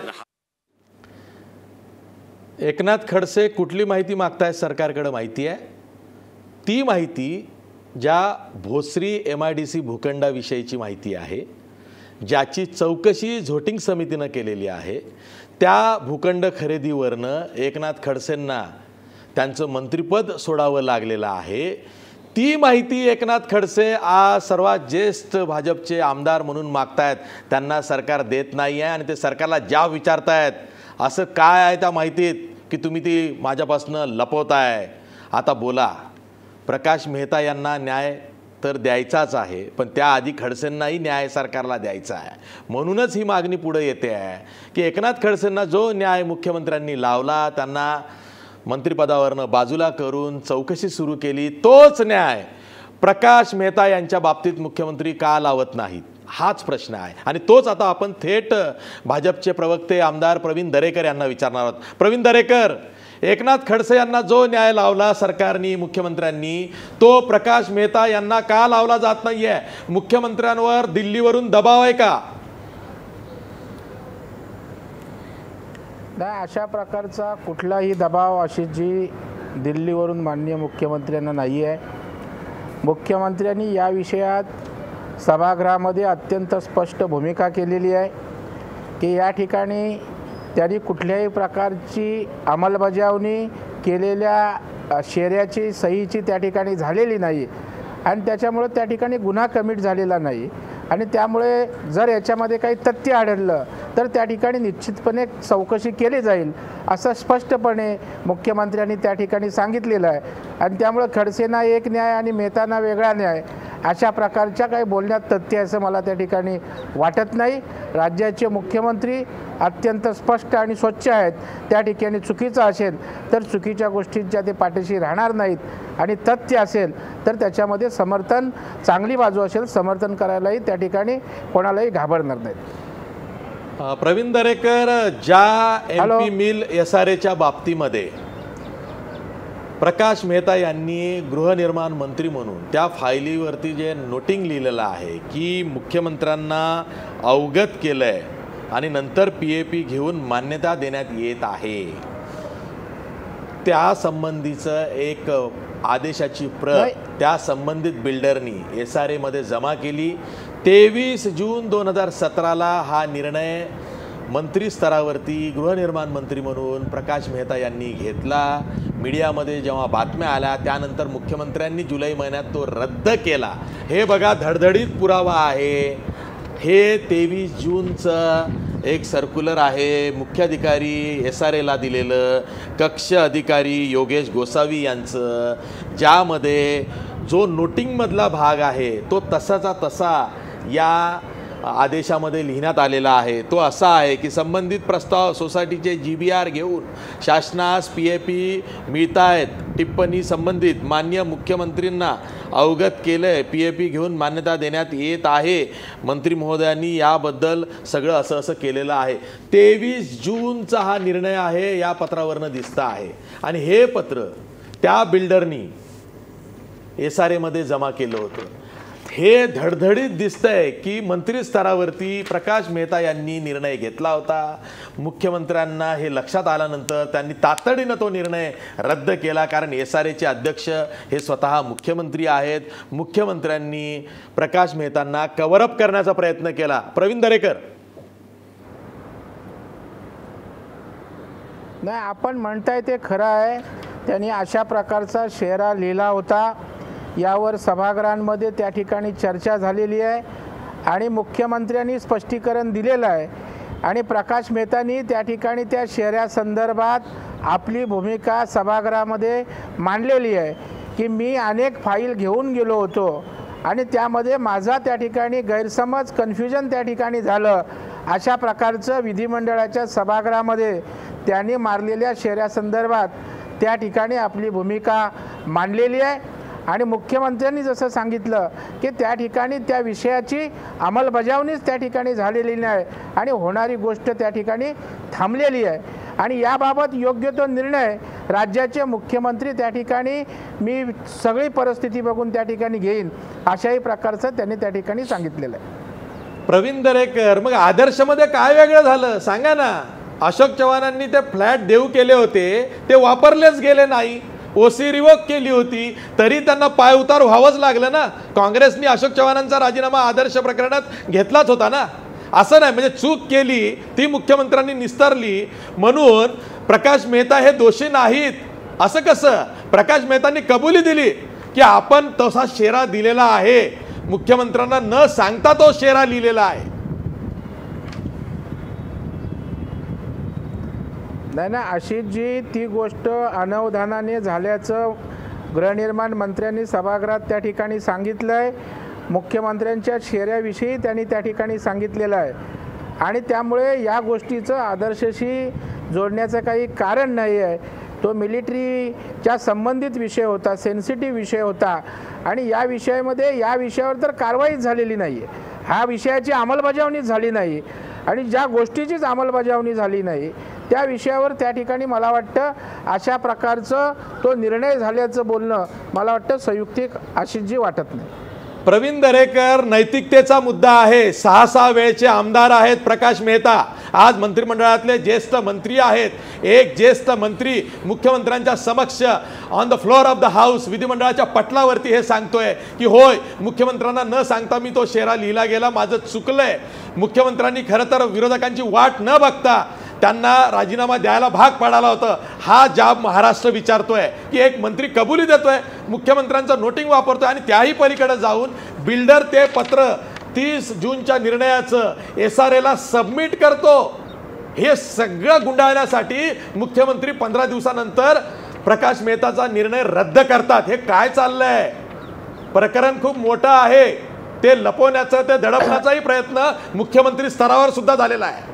[SPEAKER 2] एकनाथ खडसे कुठली माहिती मागताय? सरकारकडे माहिती आहे. ती माहिती ज्या भोसरी MIDC भूखंडाविषयीची माहिती आहे, ज्याची चौकशी झोटिंग समितीनं केलेली आहे, त्या भूखंड खरेदीवरनं एकनाथ खडसेंना त्यांचं मंत्रिपद सोडावं लागलेलं आहे. ती माहिती एकनाथ खडसे सर्वात ज्येष्ठ भाजपचे आमदार म्हणून मागतायत, त्यांना सरकार देत नाही आहे आणि ते सरकारला ज्या विचारतायत असं काय आहे त्या माहितीत की तुम्ही ती माझ्यापासनं लपवताय. आता बोला. प्रकाश मेहता यांना न्याय तर द्यायचाच आहे, पण त्याआधी खडसेंनाही न्याय सरकारला द्यायचा आहे. म्हणूनच ही मागणी पुढे येते आहे की एकनाथ खडसेंना जो न्याय मुख्यमंत्र्यांनी लावला, त्यांना मंत्रिपदावरनं बाजूला करून चौकशी सुरू केली, तोच न्याय प्रकाश मेहता यांच्या बाबतीत मुख्यमंत्री का लावत नाहीत हाच प्रश्न आहे. आणि तोच आता आपण थेट भाजपचे प्रवक्ते आमदार प्रवीण दरेकर यांना विचारणार आहोत. प्रवीण दरेकर, एकनाथ खडसे यांना जो न्याय लावला सरकारनी, मुख्यमंत्र्यांनी, तो प्रकाश मेहता यांना का लावला जात नाहीये? मुख्यमंत्र्यांवर दिल्लीवरून दबाव आहे का?
[SPEAKER 8] नाही, अशा प्रकारचा कुठलाही दबाव अशी जी दिल्लीवरून माननीय मुख्यमंत्र्यांना नाही आहे. मुख्यमंत्र्यांनी या विषयात सभागृहामध्ये अत्यंत स्पष्ट भूमिका केलेली आहे की या ठिकाणी त्यांनी कुठल्याही प्रकारची अंमलबजावणी केलेल्या शेऱ्याची सहीची त्या ठिकाणी झालेली नाही आणि त्याच्यामुळे त्या ठिकाणी गुन्हा कमिट झालेला नाही आणि त्यामुळे जर याच्यामध्ये काही तथ्य आढळलं तर त्या ठिकाणी निश्चितपणे चौकशी केली जाईल असं स्पष्टपणे मुख्यमंत्र्यांनी त्या ठिकाणी सांगितलेलं आहे. आणि त्यामुळे खडसेंना एक न्याय आणि मेहतांना वेगळा न्याय अशा प्रकारच्या काही बोलण्यात तथ्य असं मला त्या ठिकाणी वाटत नाही. राज्याचे मुख्यमंत्री अत्यंत स्पष्ट आणि स्वच्छ आहेत. त्या ठिकाणी चुकीचं असेल तर चुकीच्या गोष्टींच्या ते पाठीशी राहणार नाहीत आणि तथ्य असेल तर त्याच्यामध्ये समर्थन, चांगली बाजू असेल समर्थन करायलाही त्या ठिकाणी कोणालाही घाबरणार नाहीत.
[SPEAKER 2] प्रवीण दरेकर, ज्या MP मिल SRAच्या बाबतीमध्ये प्रकाश मेहता यांनी गृहनिर्माण मंत्री म्हणून त्या फायलीवरती जे नोटिंग लिहिलेलं आहे की मुख्यमंत्र्यांना अवगत केलंय आणि नंतर PAP घेऊन मान्यता देण्यात येत आहे, त्या संबंधीचं एक आदेशाची प्रत त्या संबंधित बिल्डरनी SRA मध्ये जमा केली. 23 जून 2017ला हा निर्णय मंत्री स्तरावरती गृहनिर्माण मंत्री म्हणून प्रकाश मेहता यांनी घेतला. मीडियामध्ये जेव्हा बातम्या आल्या त्यानंतर मुख्यमंत्र्यांनी जुलै महिन्यात तो रद्द केला. हे बघा धडधडीत पुरावा आहे. हे 23 जूनचं एक सर्क्युलर आहे, मुख्याधिकारी SRAला दिलेलं, कक्ष अधिकारी योगेश गोसावी यांचं, ज्यामध्ये जो नोटिंगमधला भाग आहे तो तसाचा तसा या आदेशामध्ये लिहिण्यात आलेला आहे. तो असा आहे की संबंधित प्रस्ताव सोसायटीचे GBR घेऊन शासनास PAP मिळतायत. टिप्पणी संबंधित मान्य मुख्यमंत्रींना अवगत केलं. PAP घेऊन मान्यता देण्यात येत आहे. मंत्री महोदयांनी याबद्दल सगळं असं केलेलं आहे. 23 जूनचा हा निर्णय आहे, या पत्रावरनं दिसतं आहे. आणि हे पत्र त्या बिल्डरनी SRA मध्ये जमा केलं होतं. हे धडधडीत दिसतंय की मंत्री स्तरावरती प्रकाश मेहता यांनी निर्णय घेतला होता. मुख्यमंत्र्यांना हे लक्षात आल्यानंतर त्यांनी तातडीनं तो निर्णय रद्द केला, कारण SRAचे अध्यक्ष हे स्वतः मुख्यमंत्री आहेत. मुख्यमंत्र्यांनी प्रकाश मेहतांना कव्हरअप करण्याचा प्रयत्न केला. प्रवीण दरेकर,
[SPEAKER 8] नाही आपण म्हणताय ते खरं आहे. त्यांनी अशा प्रकारचा शेरा लिहिला होता. यावर सभागृहांमध्ये त्या ठिकाणी चर्चा झालेली आहे आणि मुख्यमंत्र्यांनी स्पष्टीकरण दिलेलं आहे. आणि प्रकाश मेहतांनी त्या ठिकाणी त्या शेऱ्यासंदर्भात आपली भूमिका सभागृहामध्ये मांडलेली आहे की मी अनेक फाईल घेऊन गेलो होतो आणि त्यामध्ये माझा त्या ठिकाणी गैरसमज, कन्फ्युजन त्या ठिकाणी झालं. अशा प्रकारचं विधिमंडळाच्या सभागृहामध्ये त्यांनी मारलेल्या शेऱ्यासंदर्भात त्या ठिकाणी आपली भूमिका मांडलेली आहे. आणि मुख्यमंत्र्यांनी जसं सांगितलं की त्या ठिकाणी त्या विषयाची अंमलबजावणीच त्या ठिकाणी झालेली नाही आणि होणारी गोष्ट त्या ठिकाणी थांबलेली आहे. आणि याबाबत योग्य तो निर्णय राज्याचे मुख्यमंत्री त्या ठिकाणी मी सगळी परिस्थिती बघून त्या ठिकाणी घेईन अशाही प्रकारचं त्यांनी त्या ठिकाणी सांगितलेलं आहे.
[SPEAKER 2] प्रवीण दरेकर, मग आदर्शमध्ये काय वेगळं झालं सांगा ना. अशोक चव्हाणांनी ते फ्लॅट देऊ केले होते, ते वापरलेच गेले नाही. OC रिवोक केली होती तरी त्यांना पाय उतार व्हावंच लागलं ना. काँग्रेसनी अशोक चव्हाणांचा राजीनामा आदर्श प्रकरणात घेतलाच होता ना. असं नाही म्हणजे चूक केली ती मुख्यमंत्र्यांनी निस्तरली म्हणून प्रकाश मेहता हे दोषी नाहीत असं कसं. प्रकाश मेहतांनी कबुली दिली की आपण तसा शेरा दिलेला आहे, मुख्यमंत्र्यांना न सांगता तो शेरा लिहिलेला आहे.
[SPEAKER 8] नाही ना, अशी जी ती गोष्ट अनवधानाने झाल्याचं गृहनिर्माण मंत्र्यांनी सभागृहात त्या ठिकाणी सांगितलं आहे. मुख्यमंत्र्यांच्या शेऱ्याविषयी त्यांनी त्या ठिकाणी सांगितलेलं आहे आणि त्यामुळे या गोष्टीचं आदर्शशी जोडण्याचं काही कारण नाही आहे. तो मिलिटरीच्या संबंधित विषय होता, सेन्सिटिव्ह विषय होता आणि या विषयावर तर कारवाईच झालेली नाही आहे. ह्या विषयाची अंमलबजावणीच झाली नाही आणि ज्या गोष्टीचीच अंमलबजावणी झाली नाही त्या विषयावर त्या ठिकाणी मला वाटतं अशा प्रकारचं तो निर्णय झाल्याचं बोलणं मला वाटतं संयुक्तिक आशिषजी वाटत नाही.
[SPEAKER 2] प्रवीण दरेकर, नैतिकतेचा मुद्दा आहे. 6 वेळचे आमदार आहेत प्रकाश मेहता, आज मंत्रिमंडळातले ज्येष्ठ मंत्री आहेत. एक ज्येष्ठ मंत्री मुख्यमंत्र्यांच्या समक्ष on the floor of the house विधिमंडळाच्या पटलावरती हे सांगतोय की होय, मुख्यमंत्र्यांना न सांगता मी तो शेरा लिहिला गेला, माझं चुकलंय. मुख्यमंत्र्यांनी खरं तर विरोधकांची वाट न बघता त्यांना राजीनामा द्यायला भाग पाडायला होतं. हा जाब महाराष्ट्र विचारतोय की एक मंत्री कबुली देतोय, मुख्यमंत्र्यांचं नोटिंग वापरतोय आणि त्याही पलीकडे जाऊन बिल्डर ते पत्र 30 जूनच्या निर्णयाचं SRAला सबमिट करतो. हे सगळं गुंडाळण्यासाठी मुख्यमंत्री 15 दिवसानंतर प्रकाश मेहताचा निर्णय रद्द करतात. हे काय चाललंय? प्रकरण खूप मोठं आहे. ते लपवण्याचं, ते दडपण्याचाही प्रयत्न मुख्यमंत्री स्तरावर सुद्धा झालेला आहे.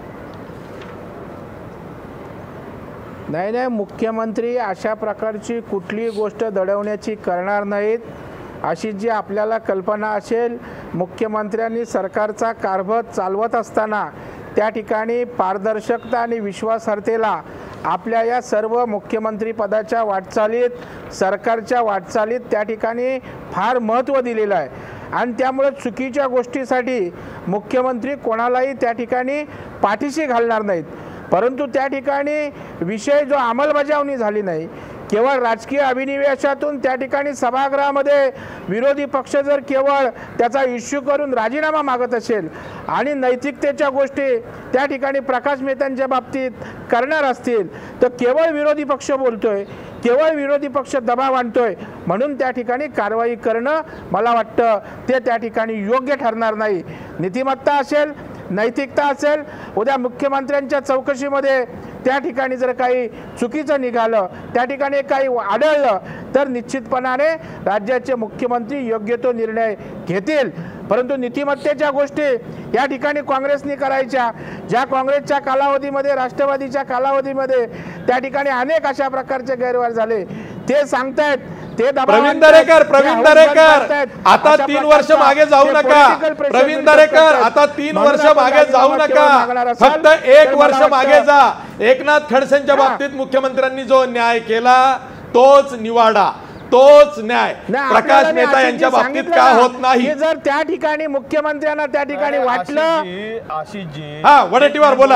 [SPEAKER 8] नाही, मुख्यमंत्री अशा प्रकारची कुठलीही गोष्ट दडवण्याची करणार नाहीत. अशी जी आपल्याला कल्पना असेल, मुख्यमंत्र्यांनी सरकारचा कारभार चालवत असताना त्या ठिकाणी पारदर्शकता आणि विश्वासार्हतेला आपल्या या सर्व मुख्यमंत्री पदाच्या वाटचालीत, सरकारच्या वाटचालीत त्या ठिकाणी फार महत्त्व दिलेलं आहे आणि त्यामुळे चुकीच्या गोष्टीसाठी मुख्यमंत्री कोणालाही त्या ठिकाणी पाठीशी घालणार नाहीत. परंतु त्या ठिकाणी विषय जो अंमलबजावणी झाली नाही, केवळ राजकीय अभिनिवेशातून त्या ठिकाणी सभागृहामध्ये विरोधी पक्ष जर केवळ त्याचा इश्यू करून राजीनामा मागत असेल आणि नैतिकतेच्या गोष्टी त्या ठिकाणी प्रकाश मेहतांच्या बाबतीत करणार असतील तर केवळ विरोधी पक्ष बोलतोय, केवळ विरोधी पक्ष दबाव आणतोय म्हणून त्या ठिकाणी कारवाई करणं मला वाटतं ते त्या ठिकाणी योग्य ठरणार नाही. नीतिमत्ता असेल, नैतिकता असेल, उद्या मुख्यमंत्र्यांच्या चौकशीमध्ये त्या ठिकाणी जर काही चुकीचं निघालं, त्या ठिकाणी काही आढळलं तर निश्चितपणाने राज्याचे मुख्यमंत्री योग्य तो निर्णय घेतील. परंतु नीतिमत्तेच्या गोष्टी या ठिकाणी काँग्रेसने करायच्या, ज्या काँग्रेसच्या कालावधीमध्ये, राष्ट्रवादीच्या कालावधीमध्ये त्या ठिकाणी अनेक अशा प्रकारचे गैरव्यवहार झाले ते सांगतायत.
[SPEAKER 2] प्रवीण दरेकर आता 3 वर्ष मागे जाऊ नका. प्रवीण दरेकर आता 3 वर्ष मागे जाऊ नका, फक्त 1 वर्ष मागे जा. एकनाथ खडसेंच्या बाबतीत मुख्यमंत्र्यांनी जो न्याय केला तोच निवाडा, तोच न्याय प्रकाश मेहता यांच्या बाबतीत का होत नाही?
[SPEAKER 8] जर त्या ठिकाणी मुख्यमंत्र्यांना त्या ठिकाणी वाटलं,
[SPEAKER 6] आशिषजी
[SPEAKER 2] हा वडेट्टीवार बोला.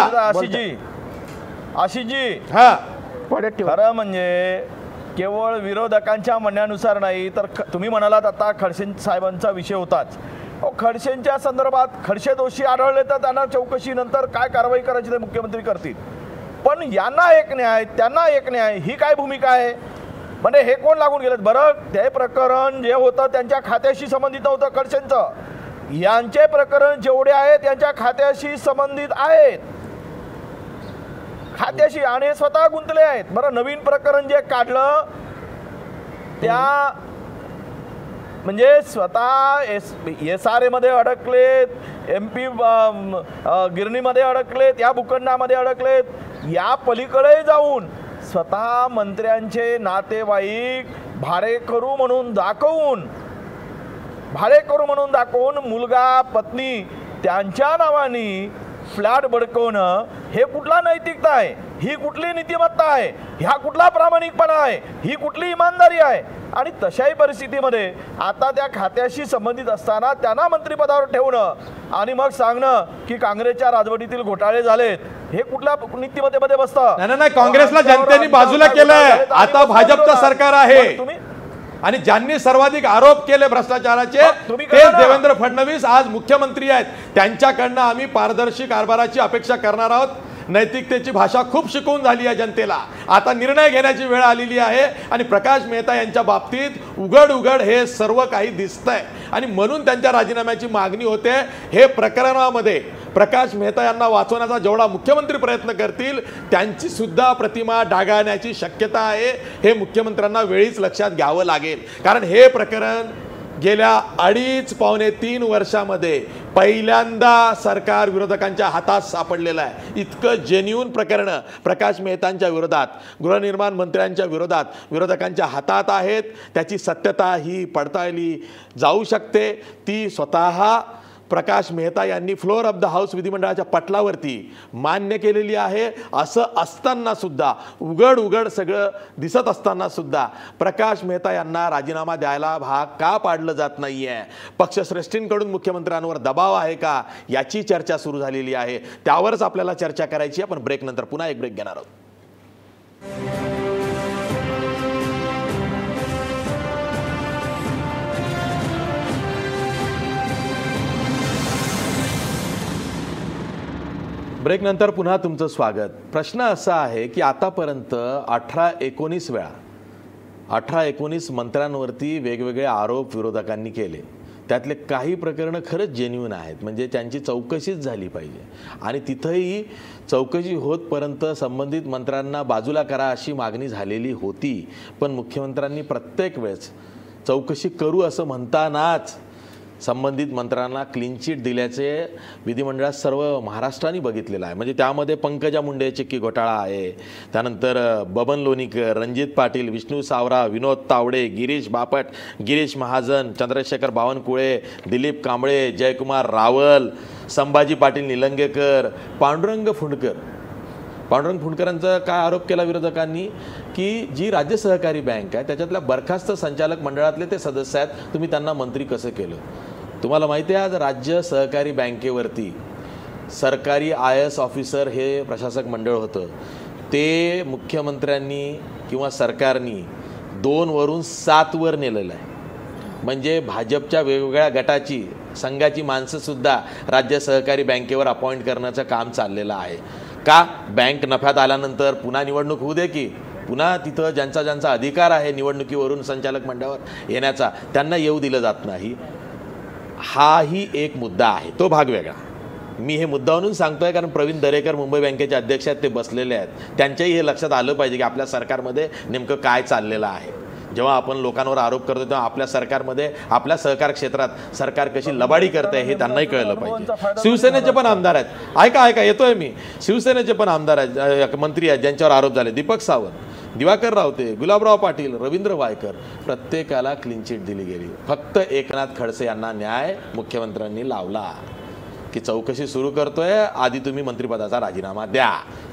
[SPEAKER 6] आशिषजी
[SPEAKER 2] हा
[SPEAKER 6] खरं म्हणजे केवळ विरोधकांच्या म्हणण्यानुसार नाही तर तुम्ही म्हणालात आता खडसे साहेबांचा विषय होताच. खडसेंच्या संदर्भात खडसे दोषी आढळले तर त्यांना चौकशीनंतर काय कारवाई करायची ते मुख्यमंत्री करतील. पण यांना एक न्याय, त्यांना एक न्याय, ही काय भूमिका आहे? म्हणजे हे कोण लागून गेलेत? बरं, ते प्रकरण जे होतं त्यांच्या खात्याशी संबंधित होतं खडसेंचं, यांचे प्रकरण जेवढे आहेत त्यांच्या खात्याशी संबंधित आहेत, खात्याशी, आणि स्वतः गुंतले आहेत. बरं, नवीन प्रकरण जे काढलं त्या म्हणजे स्वतः SRA मध्ये अडकलेत, MP गिरणीमध्ये अडकलेत, या भूखंडामध्ये अडकलेत, या पलीकडे जाऊन स्वतः मंत्र्यांचे नातेवाईक भाडेकरू म्हणून दाखवून मुलगा, पत्नी त्यांच्या नावाने फ्लॅट बडकवणं, हे कुठला नैतिकता आहे? ही कुठली नीतिमत्ता आहे? ह्या कुठला प्रामाणिकपणा आहे? ही कुठली इमानदारी आहे? आणि तशाही परिस्थितीमध्ये आता त्या खात्याशी संबंधित असताना त्यांना मंत्रिपदावर ठेवणं आणि मग सांगणं की काँग्रेसच्या राजवटीतील घोटाळे झालेत, हे कुठल्या नीतिमत्तेमध्ये बसतं?
[SPEAKER 2] नाही, काँग्रेसला जनतेने बाजूला केलंय. आता भाजपचं सरकार आहे आणि ज्यांनी सर्वाधिक आरोप केले भ्रष्टाचाराचे तेच देवेंद्र फडणवीस आज मुख्यमंत्री आहेत. त्यांच्याकडनं आम्ही पारदर्शी कारभाराची अपेक्षा करणार आहोत. नैतिकतेची भाषा खूप शिकवून झाली आहे जनतेला. आता निर्णय घेण्याची वेळ आलेली आहे आणि प्रकाश मेहता यांच्या बाबतीत उघड हे सर्व काही दिसतंय आणि म्हणून त्यांच्या राजीनाम्याची मागणी होते. हे प्रकरणामध्ये प्रकाश मेहता यांना वाचवण्याचा जेवढा मुख्यमंत्री प्रयत्न करतील त्यांची सुद्धा प्रतिमा डागाळण्याची शक्यता आहे. हे मुख्यमंत्र्यांना वेळीच लक्षात घ्यावं लागेल, कारण हे प्रकरण गेल्या 2.5-3 वर्षामध्ये पहिल्यांदा सरकार विरोधकांच्या हातात सापडलेलं आहे. इतकं जेन्युइन प्रकरण प्रकाश मेहतांच्या विरोधात, गृहनिर्माण मंत्र्यांच्या विरोधात विरोधकांच्या हातात आहेत. त्याची सत्यता ही पडताळली जाऊ शकते. ती स्वतः प्रकाश मेहता यांनी फ्लोअर ऑफ द हाऊस विधिमंडळाच्या पटलावरती मान्य केलेली आहे. असं असताना सुद्धा, उघड सगळं दिसत असताना सुद्धा प्रकाश मेहता यांना राजीनामा द्यायला भाग का पाडलं जात नाहीये? पक्षश्रेष्ठींकडून मुख्यमंत्र्यांवर दबाव आहे का, याची चर्चा सुरू झालेली आहे. त्यावरच आपल्याला चर्चा करायची आहे. पण ब्रेक नंतर पुन्हा एक ब्रेक घेणार आहोत. ब्रेक नंतर पुन्हा तुमचं स्वागत. प्रश्न असा आहे की आतापर्यंत 18-19 वेळा 18-19 मंत्र्यांवरती वेगवेगळे आरोप विरोधकांनी केले. त्यातले काही प्रकरणं खरंच जेन्युइन आहेत, म्हणजे त्यांची चौकशीच झाली पाहिजे आणि तिथंही चौकशी होतपर्यंत संबंधित मंत्र्यांना बाजूला करा अशी मागणी झालेली होती. पण मुख्यमंत्र्यांनी प्रत्येक वेळेस चौकशी करू असं म्हणतानाच संबंधित मंत्र्यांना क्लीन चिट दिल्याचे विधिमंडळात सर्व महाराष्ट्राने बघितलेलं आहे. म्हणजे त्यामध्ये पंकजा मुंडे चिक्की घोटाळा आहे, त्यानंतर बबन लोणीकर, रणजित पाटील, विष्णू सावरा, विनोद तावडे, गिरीश बापट, गिरीश महाजन, चंद्रशेखर बावनकुळे, दिलीप कांबळे, जयकुमार रावल, संभाजी पाटील निलंगेकर, पांडुरंग फुंडकरांचा काय आरोप केला विरोधकांनी की जी राज्य सहकारी बँक आहे त्याच्यातल्या बरखास्त संचालक मंडळातले ते सदस्य आहेत, तुम्ही त्यांना मंत्री कसं केलं? तुम्हाला माहिती आहे, आज राज्य सहकारी बँकेवरती सरकारी IAS ऑफिसर हे प्रशासक मंडळ होतं, ते मुख्यमंत्र्यांनी किंवा सरकारनी 2 वरून 7 वर नेलेलं आहे. म्हणजे भाजपच्या वेगवेगळ्या गटाची संघाची माणसंसुद्धा राज्य सहकारी बँकेवर अपॉइंट करण्याचं काम चाललेलं आहे. का? बँक नफ्यात आल्यानंतर पुन्हा निवडणूक होऊ दे की पुन्हा तिथं ज्यांचा अधिकार आहे निवडणुकीवरून संचालक मंडळावर येण्याचा त्यांना येऊ दिलं जात नाही. हाही एक मुद्दा आहे, तो भाग वेगळा. मी हे मुद्दा म्हणून सांगतोय कारण प्रवीण दरेकर मुंबई बँकेचे अध्यक्ष आहेत, ते बसलेले आहेत, त्यांच्याही हे लक्षात आलं पाहिजे की आपल्या सरकारमध्ये नेमकं काय चाललेलं आहे. जेव्हा आपण लोकांवर आरोप करतो तेव्हा आपल्या सरकारमध्ये आपल्या सहकार क्षेत्रात सरकार कशी लबाडी करते हे त्यांनाही कळलं पाहिजे. शिवसेनेचे पण आमदार आहेत, ऐका येतोय मी, शिवसेनेचे पण आमदार आहेत, मंत्री आहेत ज्यांच्यावर आरोप झाले, दीपक सावंत, दिवाकर रावते, गुलाबराव पाटील, रवींद्र वायकर, प्रत्येकाला क्लीन चिट दिली गेली. फक्त एकनाथ खडसे यांना न्याय मुख्यमंत्र्यांनी लावला की चौकशी सुरू करतोय, आधी तुम्ही मंत्रिपदाचा राजीनामा द्या.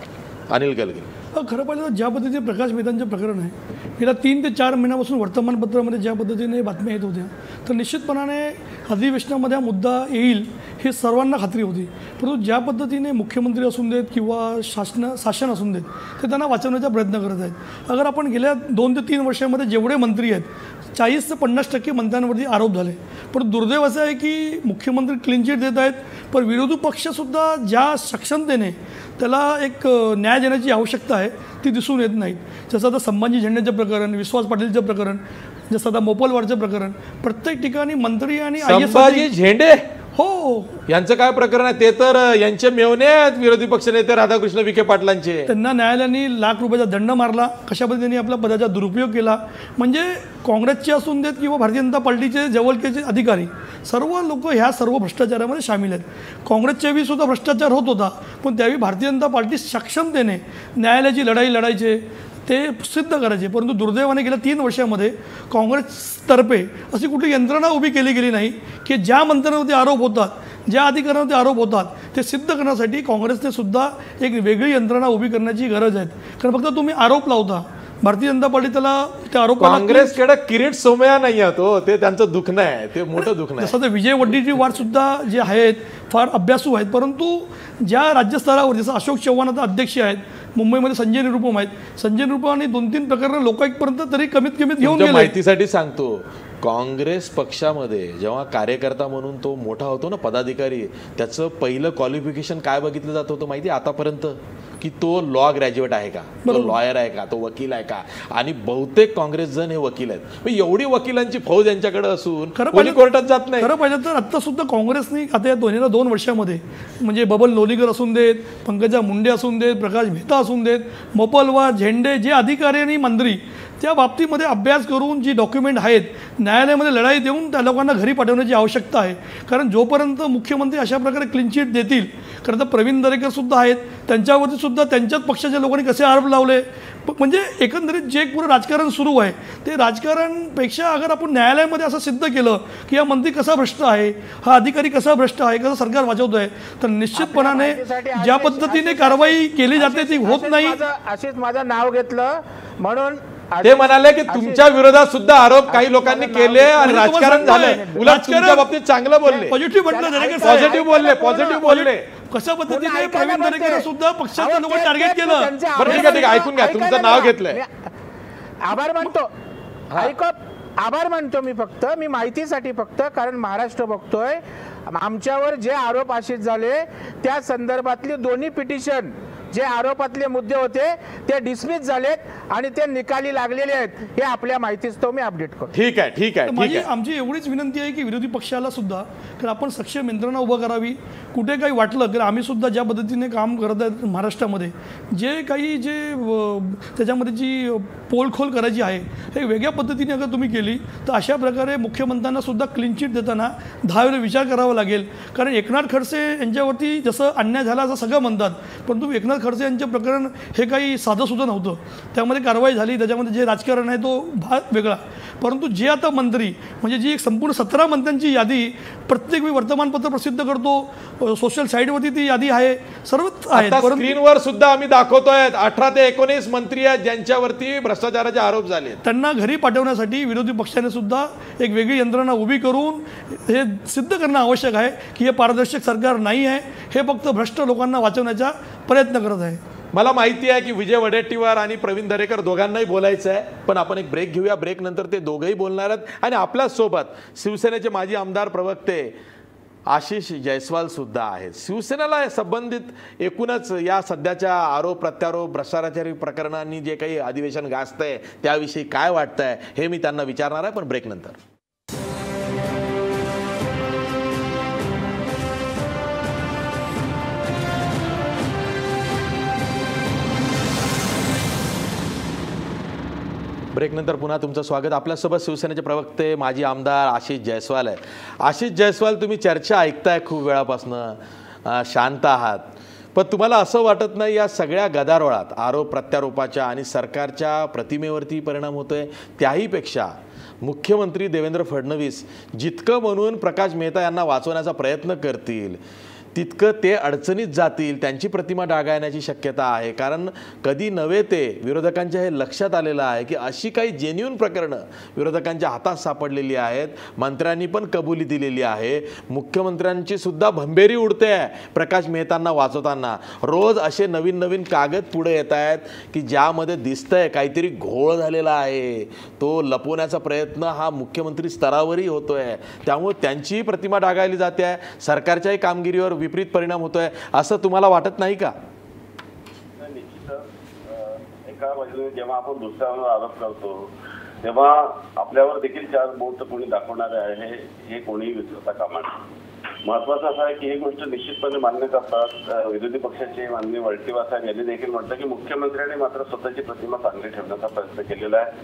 [SPEAKER 2] अनिल गलगी.
[SPEAKER 9] खरं पाहिलं तर ज्या पद्धतीने प्रकाश मेहतांचं प्रकरण आहे, गेल्या 3 ते 4 महिन्यापासून वर्तमानपत्रामध्ये ज्या पद्धतीने बातम्या येत होत्या, तर निश्चितपणाने अधिवेशनामध्ये हा मुद्दा येईल हे सर्वांना खात्री होती. परंतु ज्या पद्धतीने मुख्यमंत्री असून देत किंवा शासन असून देत ते त्यांना वाचवण्याचा प्रयत्न करत आहेत. अगर आपण गेल्या 2 ते 3 वर्षामध्ये जेवढे मंत्री आहेत 40 ते 50% मंत्र्यांवरती आरोप झाले. पण दुर्दैव असं आहे की मुख्यमंत्री क्लीन चिट देत आहेत, पण विरोधी पक्षसुद्धा ज्या सक्षमतेने त्याला एक न्याय देण्याची आवश्यकता आहे ती दिसून येत नाहीत. जसं आता संभाजी झेंडेचं प्रकरण, विश्वास पाटीलचं प्रकरण, जसं आता मोपलवारचं प्रकरण, प्रत्येक ठिकाणी मंत्री आणि
[SPEAKER 2] संभाजी झेंडे
[SPEAKER 9] हो
[SPEAKER 2] यांचं काय प्रकरण आहे? ते तर यांचे मेवणे आहेत विरोधी पक्षनेते राधाकृष्ण विखे पाटलांचे.
[SPEAKER 9] त्यांना न्यायालयाने लाख रुपयाचा दंड मारला, कशा पद्धतीने आपल्या पदाचा दुरुपयोग केला. म्हणजे काँग्रेसचे असून देत किंवा भारतीय जनता पार्टीचे जवळचे अधिकारी सर्व लोक ह्या सर्व भ्रष्टाचारामध्ये सामील आहेत. काँग्रेसच्यावेळी सुद्धा भ्रष्टाचार होत होता, पण त्यावेळी भारतीय जनता पार्टी सक्षमतेने न्यायालयाची लढाई लढायचे, ते सिद्ध करायचे. परंतु दुर्दैवाने गेल्या 3 वर्षामध्ये काँग्रेसतर्फे अशी कुठली यंत्रणा उभी केली गेली नाही की ज्या मंत्र्यांवरती आरोप होतात, ज्या अधिकाऱ्यांवरती आरोप होतात ते सिद्ध करण्यासाठी काँग्रेसने सुद्धा एक वेगळी यंत्रणा उभी करण्याची गरज आहे. कारण फक्त तुम्ही आरोप लावता, भारतीय जनता पार्टी त्याला ते आरोप,
[SPEAKER 2] काँग्रेसकडे किरीट सोमया नाही आहे, तो ते त्यांचं दुखणं आहे, ते मोठं दुखणं आहे.
[SPEAKER 9] जसं ते विजय वड्डेटीवार सुद्धा जे आहेत फार अभ्यासू आहेत, परंतु ज्या राज्यस्तरावर जसं अशोक चव्हाण आता अध्यक्ष आहेत, मुंबईमध्ये संजय निरुपम आहेत, संजय निरुपमांनी 2-3 प्रकरणं लोकायुक्तपर्यंत तरी कमीत कमी घेऊन गेले.
[SPEAKER 2] माहितीसाठी सांगतो, काँग्रेस पक्षामध्ये जेव्हा कार्यकर्ता म्हणून तो मोठा होतो ना पदाधिकारी, त्याचं पहिलं क्वालिफिकेशन काय बघितलं जात होतं माहिती आतापर्यंत? की तो लॉ ग्रॅज्युएट आहे का, तो लॉयर आहे का, तो वकील आहे का. आणि बहुतेक काँग्रेस जण हे वकील आहेत. एवढी वकिलांची फौज यांच्याकडे असून कोणी कोर्टात जात नाही.
[SPEAKER 9] खरं पाहिलं तर आता सुद्धा काँग्रेसने आता या 2 वर्षामध्ये म्हणजे बबल लोणीकर असून देत, पंकजा मुंडे असून देत, प्रकाश मेहता असून देत, मोपलवार, झेंडे, जे अधिकारी आणि मंत्री त्या बाबतीमध्ये अभ्यास करून जी डॉक्युमेंट आहेत न्यायालयामध्ये लढाई देऊन त्या लोकांना घरी पाठवण्याची आवश्यकता आहे. कारण जोपर्यंत मुख्यमंत्री अशा प्रकारे क्लीन चिट देतील, खरं तर प्रवीण दरेकर सुद्धा आहेत, त्यांच्यावरती सुद्धा त्यांच्याच पक्षाच्या लोकांनी कसे आरोप लावले. म्हणजे एकंदरीत जे पुरं राजकारण सुरू आहे ते राजकारणपेक्षा अगर आपण न्यायालयामध्ये असं सिद्ध केलं की हा मंत्री कसा भ्रष्ट आहे, हा अधिकारी कसा भ्रष्ट आहे, कसं सरकार वाचवतो आहे, तर निश्चितपणाने ज्या पद्धतीने कारवाई केली जाते ती होत नाही.
[SPEAKER 8] अशीच माझं नाव घेतलं म्हणून
[SPEAKER 2] ते म्हणाले की तुमच्या विरोधात सुद्धा आरोप काही लोकांनी केले आणि राजकारण झालंय. उलट तुमच्या बाबतीत चांगलं बोलले,
[SPEAKER 9] पॉझिटिव्ह म्हटलं,
[SPEAKER 2] पॉझिटिव्ह बोलले.
[SPEAKER 9] कशा पद्धतीने प्रवीण दरेकर सुद्धा पक्षाच्या लोकांनी टार्गेट केलं.
[SPEAKER 2] बरं ठीक आहे, ऐकून घ्या, तुमचं नाव घेतलंय.
[SPEAKER 8] आभार मानतो, आभार मानतो मी माहितीसाठी फक्त, कारण महाराष्ट्र बघतोय. आमच्यावर जे आरोप आशिष झाले त्या संदर्भातली दोन्ही पिटिशन, जे आरोपातले मुद्दे होते ते डिसमिस झालेत आणि ते निकाली लागलेले आहेत, हे आपल्या माहितीच तो मी अपडेट करतो.
[SPEAKER 2] ठीक आहे.
[SPEAKER 9] आमची एवढीच विनंती आहे की विरोधी पक्षाला सुद्धा तर आपण सक्षम यंत्रणा उभं करावी. कुठे काही वाटलं तर आम्ही सुद्धा ज्या पद्धतीने काम करत आहेत महाराष्ट्रामध्ये, जे त्याच्यामध्ये जी पोलखोल करायची आहे हे वेगळ्या पद्धतीने अगर तुम्ही केली तर अशा प्रकारे मुख्यमंत्र्यांना सुद्धा क्लीन चिट देताना 10 वेळा विचार करावा लागेल. कारण एकनाथ खडसे यांच्यावरती जसं अन्याय झाला असं सगळं म्हणतात, परंतु एकनाथ खडसे यांचे प्रकरण हे काही साधं सुद्धा नव्हतं, त्यामध्ये कारवाई झाली, त्याच्यामध्ये जे राजकारण आहे तो भाग वेगळा. परंतु जे आता मंत्री म्हणजे जी एक संपूर्ण 17 मंत्र्यांची यादी प्रत्येक वर्तमानपत्र प्रसिद्ध करतो, सोशल साईटवरती ती यादी आहे, सर्वच आहेत.
[SPEAKER 2] आता स्क्रीनवर सुद्धा आम्ही दाखवतोय 18 ते 19 मंत्री आहेत ज्यांच्यावरती भ्रष्टाचाराचे आरोप झाले.
[SPEAKER 9] त्यांना घरी पाठवण्यासाठी विरोधी पक्षाने सुद्धा एक वेगळी यंत्रणा उभी करून हे सिद्ध करणं आवश्यक आहे की हे पारदर्शक सरकार नाही आहे, हे फक्त भ्रष्ट लोकांना वाचवण्याचा प्रयत्न करत आहे.
[SPEAKER 2] मला माहिती आहे की विजय वडेट्टीवार आणि प्रवीण दरेकर दोघांनाही बोलायचं आहे, पण आपण एक ब्रेक घेऊया. ब्रेक नंतर ते दोघंही बोलणार आहेत आणि आपल्याच सोबत शिवसेनेचे माजी आमदार प्रवक्ते आशिष जयस्वाल सुद्धा आहेत. शिवसेनेला संबंधित एकूणच या सध्याच्या आरोप प्रत्यारोप भ्रष्टाचारी प्रकरणांनी जे काही अधिवेशन गाजतंय त्याविषयी काय वाटतंय हे मी त्यांना विचारणार आहे, पण ब्रेक नंतर. ब्रेक नंतर पुन्हा तुमचं स्वागत. आपल्यासोबत शिवसेनेचे प्रवक्ते माजी आमदार आशिष जयस्वाल आहे. आशिष जयस्वाल, तुम्ही चर्चा ऐकताय खूप वेळापासनं, शांत आहात, पण तुम्हाला असं वाटत नाही या सगळ्या गदारोळात आरोप प्रत्यारोपाच्या आणि सरकारच्या प्रतिमेवरती परिणाम होतोय? त्याहीपेक्षा मुख्यमंत्री देवेंद्र फडणवीस जितकं म्हणून प्रकाश मेहता यांना वाचवण्याचा प्रयत्न करतील तितकं ते अडचणीत जातील, त्यांची प्रतिमा डागाळण्याची शक्यता आहे. कारण कधी नव्हे ते विरोधकांच्या हे लक्षात आलेलं आहे की अशी काही जेन्युइन प्रकरणं विरोधकांच्या हातात सापडलेली आहेत, मंत्र्यांनी पण कबुली दिलेली आहे, मुख्यमंत्र्यांची सुद्धा भंबेरी उडते आहे प्रकाश मेहतांना वाचवताना. रोज असे नवीन नवीन कागद पुढे येत आहेत की ज्यामध्ये दिसतंय काहीतरी घोळ झालेला आहे, तो लपवण्याचा प्रयत्न हा मुख्यमंत्री स्तरावरही होतोय. त्यामुळे त्यांचीही प्रतिमा डागाळली जाते आहे, सरकारच्याही कामगिरीवर विपरीत परिणाम होतोय, असं तुम्हाला वाटत नाही का?
[SPEAKER 10] निश्चितच एका बाजूने जेव्हा आपण दुसऱ्यावर आरोप करतो तेव्हा आपल्यावर देखील 4 बोट कोणी दाखवणारे आहे हे कोणीही विसरता कामा नये. महत्वाचं असं आहे की ही गोष्ट निश्चितपणे मान्य करतात विरोधी पक्षाचे माननीय वडेट्टीवार साहेब यांनी देखील म्हटलं की मुख्यमंत्र्यांनी मात्र स्वतःची प्रतिमा चांगली ठेवण्याचा प्रयत्न केलेला आहे.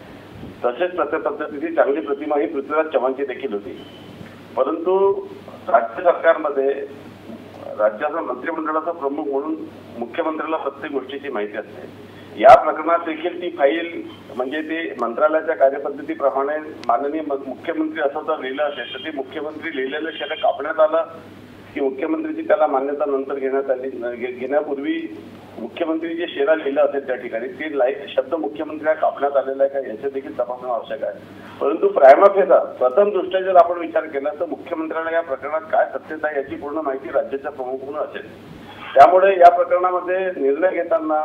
[SPEAKER 10] तसेच प्रत्येक पद्धतीची चांगली प्रतिमा ही पृथ्वीराज चव्हाणची देखील होती. परंतु राज्य सरकारमध्ये राज्याचा मंत्रिमंडळाचा प्रमुख म्हणून मुख्यमंत्र्याला प्रत्येक गोष्टीची माहिती असते. या प्रकरणात देखील ती फाईल म्हणजे ती मंत्रालयाच्या कार्यपद्धतीप्रमाणे माननीय मुख्यमंत्री असं जर लिहिलं असेल तर ते मुख्यमंत्री लिहिलेलं शेड कापण्यात आलं की मुख्यमंत्रीची त्याला मान्यता नंतर घेण्यात आली, घेण्यापूर्वी मुख्यमंत्री जे शेरा लिहिलं असेल त्या ठिकाणी ते शब्द मुख्यमंत्र्या कापण्यात आलेला आहे का याचे देखील तपासणं आवश्यक आहे. परंतु प्रायमा फेजा प्रथम दृष्ट्या जर आपण विचार केला तर मुख्यमंत्र्यांना या प्रकरणात काय सत्यता आहे याची पूर्ण माहिती राज्याच्या प्रमुखांना असेल. त्यामुळे या प्रकरणामध्ये निर्णय घेताना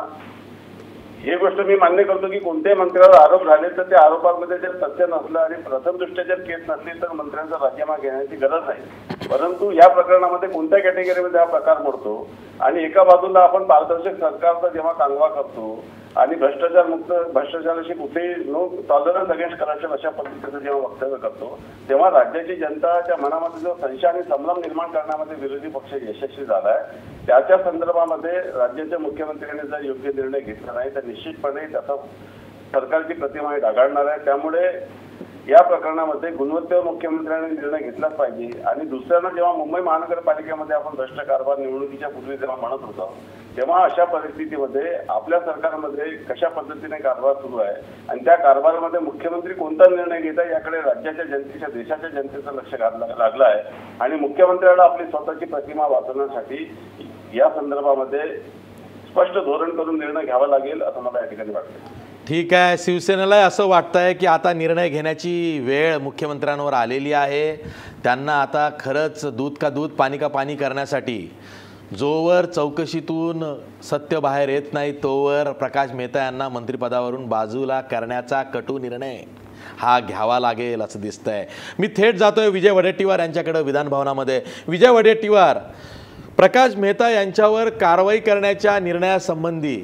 [SPEAKER 10] ही गोष्ट मी मान्य करतो की कोणत्याही मंत्र्यावर आरोप झाले तर त्या आरोपांमध्ये जर तथ्य नसलं आणि प्रथम दृष्ट्या जर केस नसली तर मंत्र्यांचा राजीनामा घेण्याची गरज नाही. परंतु या प्रकरणामध्ये कोणत्या कॅटेगरीमध्ये हा प्रकार मोडतो आणि एका बाजूला आपण पारदर्शक सरकारचा जेव्हा कांगवा करतो आणि भ्रष्टाचाराशी कुठेही नो टॉलरन्स अगेन्स्ट करप्शन अशा पद्धतीचं जेव्हा वक्तव्य करतो तेव्हा राज्याची जनताच्या मनामध्ये जो संशय आणि संभ्रम निर्माण करण्यामध्ये विरोधी पक्ष यशस्वी झाला आहे. त्याच्या संदर्भामध्ये राज्याच्या मुख्यमंत्र्यांनी जर योग्य निर्णय घेतला नाही तर निश्चितपणे त्याचा सरकारची प्रतिमा डागाळणार आहे. त्यामुळे या प्रकरणामध्ये गुणवत्तेवर मुख्यमंत्र्यांनी निर्णय घेतलाच पाहिजे. आणि दुसऱ्यांना जेव्हा मुंबई महानगरपालिकेमध्ये आपण भ्रष्ट कारभार निवडणुकीच्या पूर्वी जेव्हा म्हणत होतो तेव्हा अशा परिस्थितीमध्ये आपल्या सरकारमध्ये कशा पद्धतीने कारभार सुरू आहे आणि त्या कारभारामध्ये मुख्यमंत्री कोणता निर्णय घेत आहे याकडे राज्याच्या जनतेच्या देशाच्या जनतेचं लक्ष लागलं आहे. आणि मुख्यमंत्र्याला आपली स्वतःची प्रतिमा वाचवण्यासाठी या संदर्भामध्ये स्पष्ट धोरण करून निर्णय घ्यावा लागेल असं मला या ठिकाणी वाटतं.
[SPEAKER 2] ठीक आहे, शिवसेनेला असं वाटतंय की आता निर्णय घेण्याची वेळ मुख्यमंत्र्यांवर आलेली आहे. त्यांना आता खरंच दूध का दूध पाणी का पाणी करण्यासाठी जोवर चौकशीतून सत्य बाहेर येत नाही तोवर प्रकाश मेहता यांना मंत्रिपदावरून बाजूला करण्याचा कटू निर्णय हा घ्यावा लागेल असं दिसतंय. मी थेट जातोय विजय वडेट्टीवार यांच्याकडे विधान भवनामध्ये. विजय वडेट्टीवार, प्रकाश मेहता यांच्यावर कारवाई करण्याच्या निर्णयासंबंधी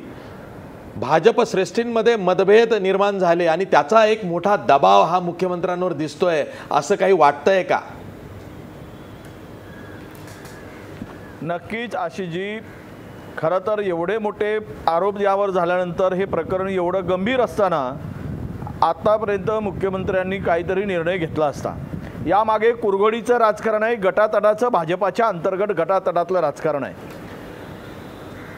[SPEAKER 2] भाजप श्रेष्ठींमध्ये मतभेद निर्माण झाले आणि त्याचा एक मोठा दबाव हा मुख्यमंत्र्यांवर दिसतोय, असं काही वाटतंय का?
[SPEAKER 6] नक्कीच आशिषजी, खरं तर एवढे मोठे आरोप यावर झाल्यानंतर हे प्रकरण एवढं गंभीर असताना आतापर्यंत मुख्यमंत्र्यांनी काहीतरी निर्णय घेतला असता. यामागे कुरघोडीचं राजकारण आहे, गटातटाचं भाजपाच्या अंतर्गत गटातटातलं राजकारण आहे.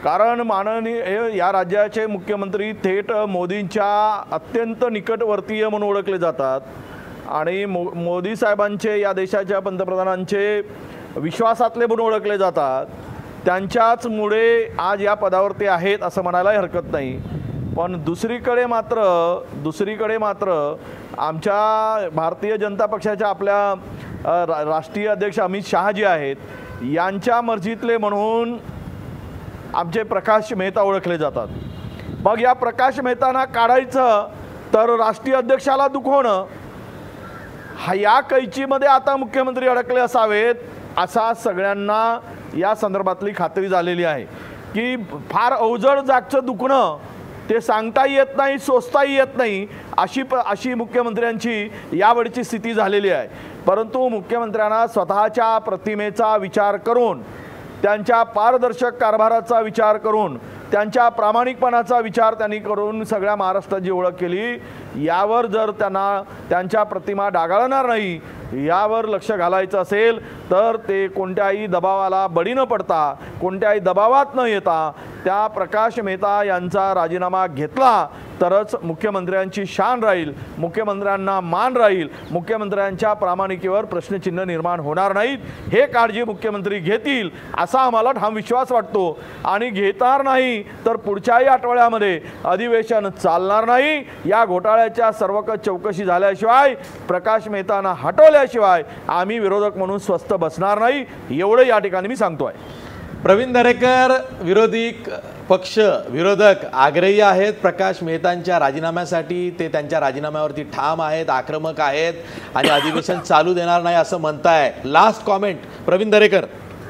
[SPEAKER 6] कारण माननीय या राज्याचे मुख्यमंत्री थेट मोदींच्या अत्यंत निकटवर्तीय म्हणून ओळखले जातात आणि मोदी साहेबांचे या देशाच्या पंतप्रधानांचे विश्वासातले म्हणून ओळखले जातात. त्यांच्याचमुळे आज या पदावर ते आहेत असं म्हणायलाही हरकत नाही. पण दुसरीकडे मात्र आमच्या भारतीय जनता पक्षाच्या आपल्या राष्ट्रीय अध्यक्ष अमित शहा जे आहेत यांच्या मर्जीतले म्हणून आमचे प्रकाश मेहता ओळखले जातात. मग या प्रकाश मेहतांना काढायचं तर राष्ट्रीय अध्यक्षाला दुखवणं या कैचीमध्ये आता मुख्यमंत्री अडकले असावेत असा सगळ्यांना या संदर्भातली खात्री झालेली आहे की फार अवजड जागचं दुखणं ते सांगताही येत नाही, सोसताही येत नाही अशी मुख्यमंत्र्यांची यावेळची स्थिती झालेली आहे. परंतु मुख्यमंत्र्यांना स्वतःच्या प्रतिमेचा विचार करून, त्यांच्या पारदर्शक कारभाराचा विचार करून, त्यांच्या प्रामाणिकपणाचा विचार त्यांनी करून सगळ्या महाराष्ट्रात जी ओळख केली, यावर जर त्यांना त्यांच्या प्रतिमा डागाळणार नाही यावर लक्ष घालायचं असेल तर ते कोणत्याही दबावाला बळी न पडता, कोणत्याही दबावात न येता त्या प्रकाश मेहता यांचा राजीनामा घेतला तरच मुख्यमंत्र्यांची शान राहील, मुख्यमंत्र्यांना मान राहील, मुख्यमंत्र्यांच्या प्रामाणिकतेवर प्रश्नचिन्ह निर्माण होणार नाहीत. हे काळजी मुख्यमंत्री घेतील असा आम्हाला ठाम विश्वास वाटतो. आणि घेणार नाही तर पुढच्याही आठवड्यामध्ये अधिवेशन चालणार नाही. या घोटाळ्याच्या सर्वकष चौकशी झाल्याशिवाय, प्रकाश मेहतांना हटवल्याशिवाय आम्ही विरोधक म्हणून स्वस्थ बसणार नाही, एवढं या ठिकाणी मी सांगतोय.
[SPEAKER 2] प्रवीण दरेकर, विरोधी पक्ष विरोधक आग्रही आहेत प्रकाश मेहतांच्या राजीनाम्यासाठी. ते त्यांच्या राजीनाम्यावरती ठाम आहेत, आक्रमक आहेत आणि अधिवेशन चालू देणार नाही असं म्हणताय. Last comment Praveen Darekar.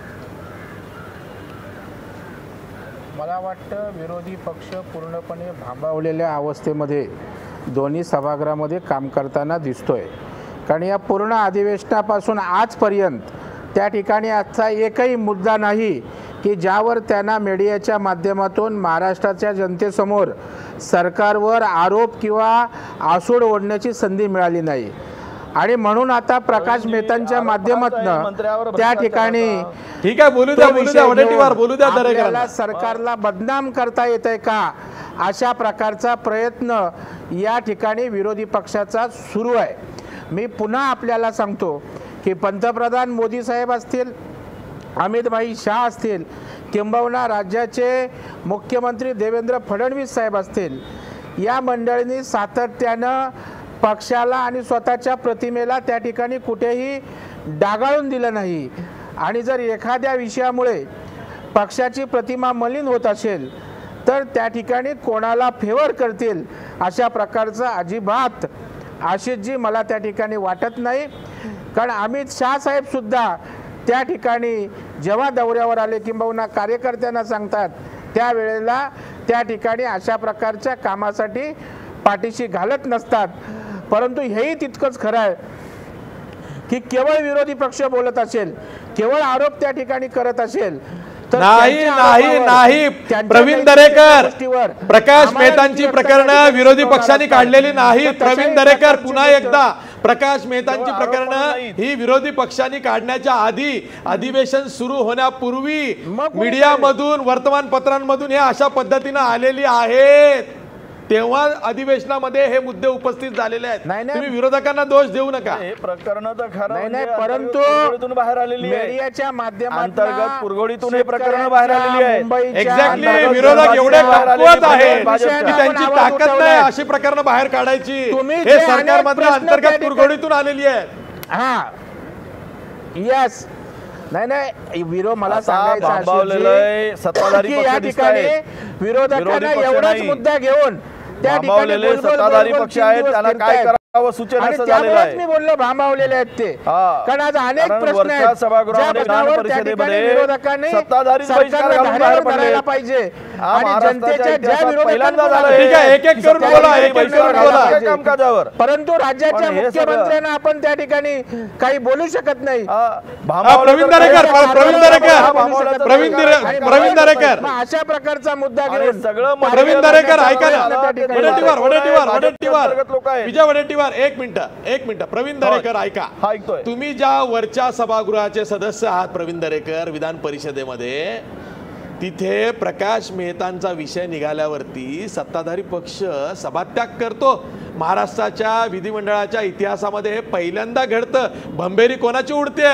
[SPEAKER 8] मला वाटतं विरोधी पक्ष पूर्णपणे भांबावलेल्या अवस्थेमध्ये दोन्ही सभागृहामध्ये काम करताना दिसतोय. कारण या पूर्ण अधिवेशनापासून आजपर्यंत त्या ठिकाणी आजचा एकही मुद्दा नाही की ज्यावर त्यांना मीडियाच्या माध्यमातून महाराष्ट्राच्या जनतेसमोर सरकारवर आरोप किंवा आसूड ओढण्याची संधी मिळाली नाही. आणि म्हणून आता प्रकाश मेहतांच्या माध्यमातून त्या ठिकाणी
[SPEAKER 2] ठीक आहे, बोलू द्या दरेकरांना.
[SPEAKER 8] सरकारला बदनाम करता येतंय का अशा प्रकारचा प्रयत्न या ठिकाणी विरोधी पक्षाचा सुरू आहे. मी पुन्हा आपल्याला सांगतो की पंतप्रधान मोदी साहेब असतील, अमित भाई शाह असतील, किंबहुना राज्याचे मुख्यमंत्री देवेंद्र फडणवीस साहेब असतील, या मंडळींनी सातत्यानं पक्षाला आणि स्वतःच्या प्रतिमेला त्या ठिकाणी कुठेही डागाळून दिलं नाही. आणि जर एखाद्या विषयामुळे पक्षाची प्रतिमा मलिन होत असेल तर त्या ठिकाणी कोणाला फेवर करतील अशा प्रकारचं अजिबात आशिषजी मला त्या ठिकाणी वाटत नाही. कारण अमित शाह साहेब सुद्धा त्या ठिकाणी जेव्हा दौऱ्यावर आले किंबहुना कार्यकर्त्यांना सांगतात त्यावेळेला त्या ठिकाणी अशा प्रकारच्या कामासाठी पाठीशी घालत नसतात. परंतु हेही तितकंच खरं आहे की केवळ विरोधी पक्ष बोलत असेल, केवळ आरोप त्या ठिकाणी करत असेल तर
[SPEAKER 2] नाही प्रवीण दरेकर, प्रकाश मेहतांची प्रकरणं विरोधी पक्षांनी काढलेली नाहीत. प्रवीण दरेकर, पुन्हा एकदा प्रकाश मेहतांची प्रकरणं ही विरोधी पक्षांनी काढण्याच्या आधी, अधिवेशन सुरू होण्यापूर्वी मीडियामधून, वर्तमानपत्रांमधून हे अशा पद्धतीनं आलेली आहेत. तेव्हा अधिवेशनामध्ये हे मुद्दे उपस्थित झालेले आहेत. तुम्ही विरोधकांना दोष देऊ नका.
[SPEAKER 6] हे प्रकरण तर खरं
[SPEAKER 8] नाही, परंतु
[SPEAKER 6] बाहेर आलेली आहे,
[SPEAKER 8] मीडियाच्या माध्यमातून
[SPEAKER 6] अंतर्गत पुरघोडीतून हे प्रकरण बाहेर आलेली आहे.
[SPEAKER 2] एक्झॅक्टली, विरोधक एवढे कमकुवत आहेत की त्यांची ताकद नाही अशी प्रकरणं बाहेर काढायची. हे सरकारमधून अंतर्गत पुरघोडीतून आलेली आहे.
[SPEAKER 8] हा, यस, नाही विरोध मला सांगायचं
[SPEAKER 6] सत्ताधारी
[SPEAKER 8] या ठिकाणी विरोधकांना एवढाच मुद्दा घेऊन त्या ठिकाणी
[SPEAKER 6] सत्ताधारी पक्ष आहेत, त्यांना काय करावं सूचना झालेलं आहे.
[SPEAKER 8] मी बोललो भांबावलेले आहेत ते. कारण आज अनेक प्रश्न आहेत
[SPEAKER 6] सभागृहामध्ये
[SPEAKER 8] विरोधकांनी
[SPEAKER 6] सत्ताधारी
[SPEAKER 8] करायला पाहिजे आणि जनतेच्या ज्या
[SPEAKER 2] एक करून बोला
[SPEAKER 6] कामकाजावर.
[SPEAKER 8] परंतु राज्याच्या मुख्यमंत्र्यांना आपण त्या ठिकाणी काही बोलू शकत नाही.
[SPEAKER 2] प्रवीण दरेकर
[SPEAKER 8] अशा प्रकारचा मुद्दा घेऊन
[SPEAKER 6] सगळं
[SPEAKER 2] प्रवीण दरेकर ऐका ना, विजय वडेट्टीवार एक मिनिट प्रवीण दरेकर ऐका. तुम्ही ज्या वरच्या सभागृहाचे सदस्य आहात प्रवीण दरेकर, विधान परिषदेमध्ये, तिथे प्रकाश मेहतांचा विषय निघाल्यावरती सत्ताधारी पक्ष सभात्याग करतो. महाराष्ट्राच्या विधिमंडळाच्या इतिहासामध्ये हे पहिल्यांदा घडतं. भंबेरी कोणाची उडते?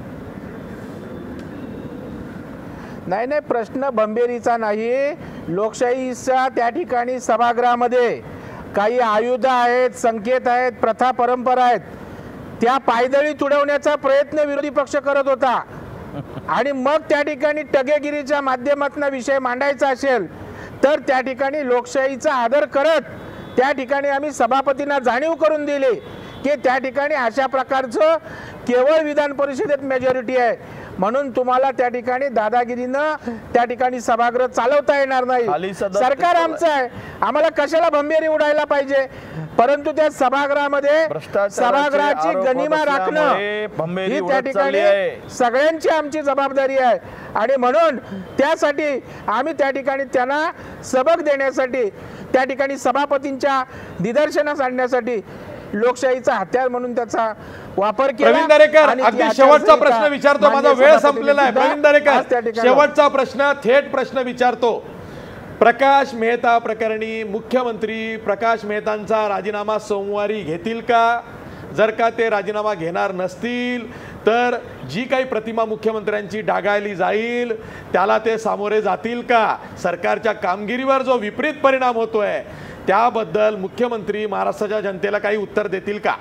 [SPEAKER 8] नाही, प्रश्न भंबेरीचा नाही. लोकशाहीच्या त्या ठिकाणी सभागृहामध्ये काही आयुध आहेत, संकेत आहेत, प्रथा परंपरा आहेत, त्या पायदळी तुडवण्याचा प्रयत्न विरोधी पक्ष करत होता. आणि मग त्या ठिकाणी टगेगिरीच्या माध्यमातून विषय मांडायचा असेल तर त्या ठिकाणी लोकशाहीचा आदर करत त्या ठिकाणी आम्ही सभापतींना जाणीव करून दिली की त्या ठिकाणी अशा प्रकारचं केवळ विधान परिषदेत मेजॉरिटी आहे, म्हणून तुम्हाला त्या ठिकाणी दादागिरीनं त्या ठिकाणी सभागृह चालवता येणार नाही. सरकार आमचं आहे, आम्हाला कशाला भंबेरी उडायला पाहिजे. परंतु त्या सभागृहामध्ये सभागृहाची गनिमा राखणं ही त्या ठिकाणी सगळ्यांची आमची जबाबदारी आहे. आणि म्हणून त्यासाठी आम्ही त्या ठिकाणी त्यांना सबक देण्यासाठी त्या ठिकाणी सभापतींच्या निदर्शनास आणण्यासाठी लोकशाहीचा हत्यार म्हणून त्याचा वापर केला.
[SPEAKER 2] प्रवीण दरेकर, अगदी शेवटचा प्रश्न विचारतो, माझा वेळ संपलेला आहे. प्रवीण दरेकर, शेवटचा प्रश्न, थेट प्रश्न विचारतो. प्रकाश मेहता प्रकरणी मुख्यमंत्री प्रकाश मेहतांचा राजीनामा सोमवारी घेतील का? जर का ते राजीनामा घेणार नसतील तर जी काही प्रतिमा मुख्यमंत्र्यांची डागाळली जाईल त्याला ते सामोरे जातील का? सरकारच्या कामगिरीवर जो विपरीत परिणाम होतोय त्याबद्दल मुख्यमंत्री महाराष्ट्राच्या जनतेला काही उत्तर देतील का?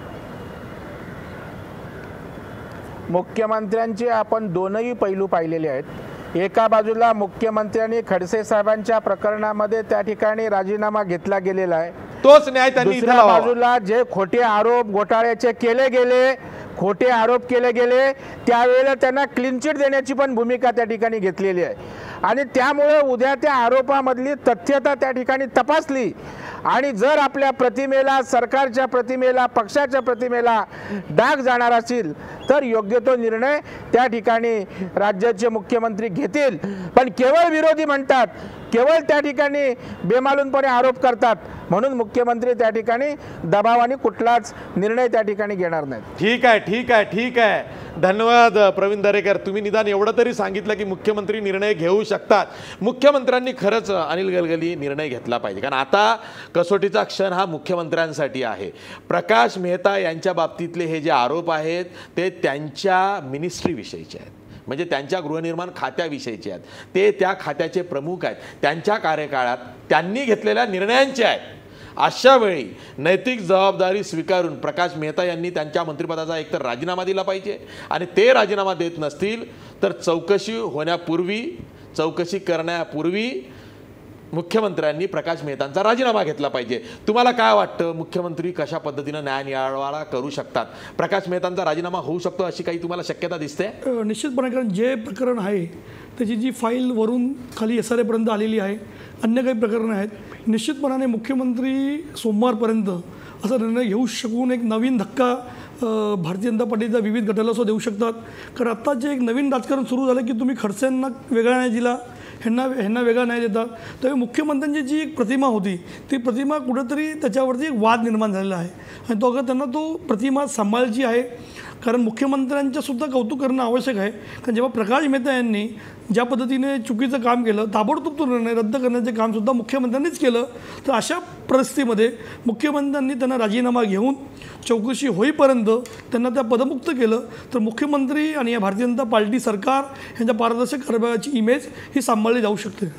[SPEAKER 8] मुख्यमंत्र्यांचे आपण दोनही पैलू पाहिलेले आहेत. एका बाजूला मुख्यमंत्र्यांनी खडसे साहेबांच्या प्रकरणामध्ये त्या ठिकाणी राजीनामा घेतला गेलेला आहे,
[SPEAKER 2] तोच न्याय त्यांनी इथे
[SPEAKER 8] दुसऱ्या बाजूला जे खोटे आरोप घोटाळ्याचे केले गेले, खोटे आरोप केले गेले त्यावेळेला त्यांना क्लीन चिट देण्याची पण भूमिका त्या ठिकाणी घेतलेली आहे. आणि त्यामुळे उद्या त्या आरोपामधली तथ्यता त्या ठिकाणी तपासली आणि जर आपल्या प्रतिमेला, सरकारच्या प्रतिमेला, पक्षाच्या प्रतिमेला डाग जाणार असेल तर योग्य तो निर्णय त्या ठिकाणी राज्याचे मुख्यमंत्री घेतील. पण केवळ विरोधी म्हणतात, केवळ त्या ठिकाणी बेमालूनपणे आरोप करतात, म्हणून मुख्यमंत्री त्या ठिकाणी दबावाने कुठलाच निर्णय त्या ठिकाणी घेणार नाहीत.
[SPEAKER 2] ठीक आहे, ठीक आहे, ठीक आहे. धन्यवाद प्रवीण दरेकर. तुम्ही निदान एवढं तरी सांगितलं की मुख्यमंत्री निर्णय घेऊ शकतात. मुख्यमंत्र्यांनी खरंच अनिल गलगली निर्णय घेतला पाहिजे, कारण आता कसोटीचा क्षण हा मुख्यमंत्र्यांसाठी आहे. प्रकाश मेहता यांच्या बाबतीतले हे जे आरोप आहेत ते त्यांच्या मिनिस्ट्रीविषयीचे आहेत, म्हणजे त्यांच्या गृहनिर्माण खात्याविषयीचे आहेत. ते त्या खात्याचे प्रमुख आहेत, त्यांच्या कार्यकाळात त्यांनी घेतलेल्या निर्णयांचे आहेत. अशा वेळी नैतिक जबाबदारी स्वीकारून प्रकाश मेहता यांनी त्यांच्या मंत्रिपदाचा एकतर राजीनामा दिला पाहिजे आणि ते राजीनामा देत नसतील तर चौकशी होण्यापूर्वी, चौकशी करण्यापूर्वी मुख्यमंत्र्यांनी प्रकाश मेहतांचा राजीनामा घेतला पाहिजे. तुम्हाला काय वाटतं, मुख्यमंत्री कशा पद्धतीनं न्यायनिवाडा करू शकतात? प्रकाश मेहतांचा राजीनामा होऊ शकतो अशी काही तुम्हाला शक्यता दिसते?
[SPEAKER 9] निश्चितपणे, कारण जे प्रकरण आहे त्याची जी फाईल वरून खाली SRA पर्यंत आलेली आहे, अन्य काही प्रकरणं आहेत, निश्चितपणाने मुख्यमंत्री सोमवारपर्यंत असा निर्णय घेऊ शकून एक नवीन धक्का भारतीय जनता पार्टीच्या विविध गटाला सुद्धा देऊ शकतात. कारण आत्ता जे एक नवीन राजकारण सुरू झालं की तुम्ही खडसेंना वेगळा न्याय दिला, ह्यांना वेगळा न्याय देतात, तर मुख्यमंत्र्यांची जी एक प्रतिमा होती ती प्रतिमा कुठेतरी त्याच्यावरती एक वाद निर्माण झालेला आहे आणि तो अगं त्यांना तो प्रतिमा सांभाळायची आहे. कारण मुख्यमंत्र्यांचं सुद्धा कौतुक करणं आवश्यक आहे. कारण जेव्हा प्रकाश मेहता यांनी ज्या पद्धतीने चुकीचं काम केलं, ताबडतोब तो निर्णय रद्द करण्याचे कामसुद्धा मुख्यमंत्र्यांनीच केलं, तर अशा परिस्थितीमध्ये मुख्यमंत्र्यांनी त्यांना राजीनामा घेऊन चौकशी होईपर्यंत त्यांना त्या पदमुक्त केलं तर मुख्यमंत्री आणि या भारतीय जनता पार्टी सरकार यांच्या पारदर्शक कारभाराची इमेज ही सांभाळली जाऊ शकते.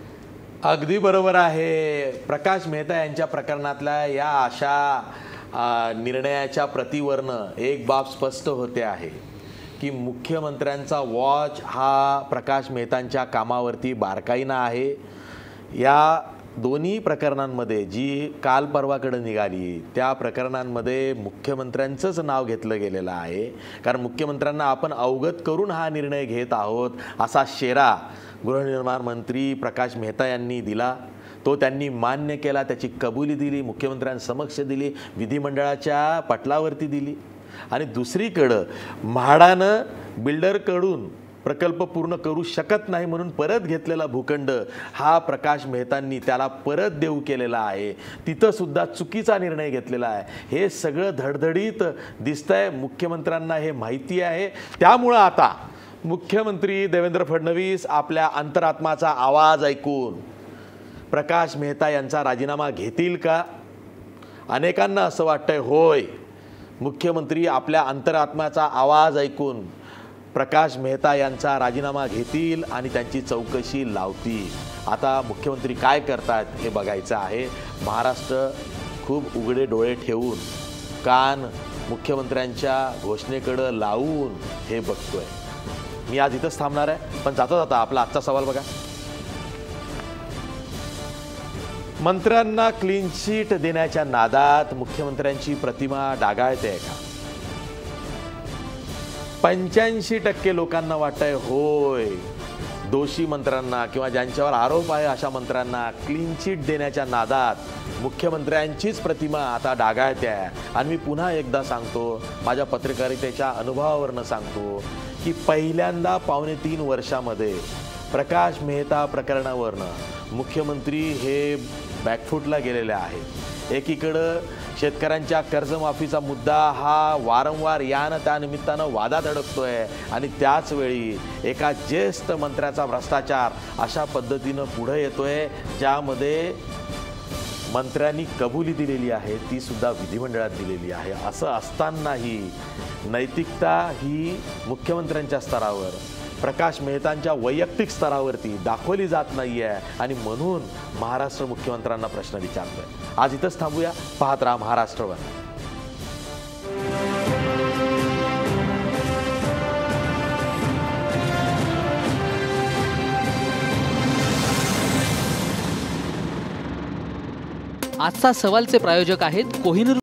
[SPEAKER 2] अगदी बरोबर आहे. प्रकाश मेहता यांच्या प्रकरणातल्या या अशा निर्णयाच्या प्रतिवरनं एक बाब स्पष्ट होते आहे की मुख्यमंत्र्यांचा वॉच हा प्रकाश मेहतांच्या कामावरती बारकाईनं आहे. या दोन्ही प्रकरणांमध्ये जी काल परवाकडे निघाली त्या प्रकरणांमध्ये मुख्यमंत्र्यांचंच नाव घेतलं गेलेलं आहे, कारण मुख्यमंत्र्यांना आपण अवगत करून हा निर्णय घेत आहोत असा शेरा गृहनिर्माण मंत्री प्रकाश मेहता यांनी दिला. तो त्यांनी मान्य केला, त्याची कबुली दिली, मुख्यमंत्र्यांसमक्ष दिली, विधिमंडळाच्या पटलावरती दिली. आणि दुसरीकडं म्हाडानं बिल्डरकडून प्रकल्प पूर्ण करू शकत नाही म्हणून परत घेतलेला भूखंड हा प्रकाश मेहतांनी त्याला परत देऊ केलेला आहे. तिथं सुद्धा चुकीचा निर्णय घेतलेला आहे. हे सगळं धडधडीत दिसतंय. मुख्यमंत्र्यांना हे माहिती आहे. त्यामुळं आता मुख्यमंत्री देवेंद्र फडणवीस आपल्या अंतरात्माचा आवाज ऐकून प्रकाश मेहता यांचा राजीनामा घेतील का? अनेकांना असं वाटतंय होय, मुख्यमंत्री आपल्या अंतरात्म्याचा आवाज ऐकून प्रकाश मेहता यांचा राजीनामा घेतील आणि त्यांची चौकशी लावतील. आता मुख्यमंत्री काय करतात हे बघायचं आहे. महाराष्ट्र खूप उघडे डोळे ठेवून, कान मुख्यमंत्र्यांच्या घोषणेकडं लावून हे बघतोय. मी आज इथंच थांबणार आहे, पण जाता जाता आपला आजचा सवाल बघा. मंत्र्यांना क्लीन चिट देण्याच्या नादात मुख्यमंत्र्यांची प्रतिमा डागाळते का? 85% लोकांना वाटतंय होय, दोषी मंत्र्यांना किंवा ज्यांच्यावर आरोप आहे अशा मंत्र्यांना क्लीन चिट देण्याच्या नादात मुख्यमंत्र्यांचीच प्रतिमा आता डागाळते आहे. आणि मी पुन्हा एकदा सांगतो, माझ्या पत्रकारितेच्या अनुभवावरनं सांगतो की पहिल्यांदा 2.5 वर्षामध्ये प्रकाश मेहता प्रकरणावरनं मुख्यमंत्री हे बॅकफूटला गेलेले आहेत. एकीकडं शेतकऱ्यांच्या कर्जमाफीचा मुद्दा हा वारंवार यानं त्या निमित्तानं वादात अडकतोय आणि त्याचवेळी एका ज्येष्ठ मंत्र्याचा भ्रष्टाचार अशा पद्धतीनं पुढे येतोय, ज्यामध्ये मंत्र्यांनी कबुली दिलेली आहे, ती सुद्धा विधिमंडळात दिलेली आहे. असं असतानाही नैतिकता ही मुख्यमंत्र्यांच्या स्तरावर, प्रकाश मेहतांच्या वैयक्तिक स्तरावरती दाखवली जात नाही आहे. आणि म्हणून महाराष्ट्र मुख्यमंत्र्यांना प्रश्न विचारतोय. आज इथंच थांबूया. पाहत राहा महाराष्ट्रवर.
[SPEAKER 1] आजचा सवालचे प्रायोजक आहेत कोहिनूर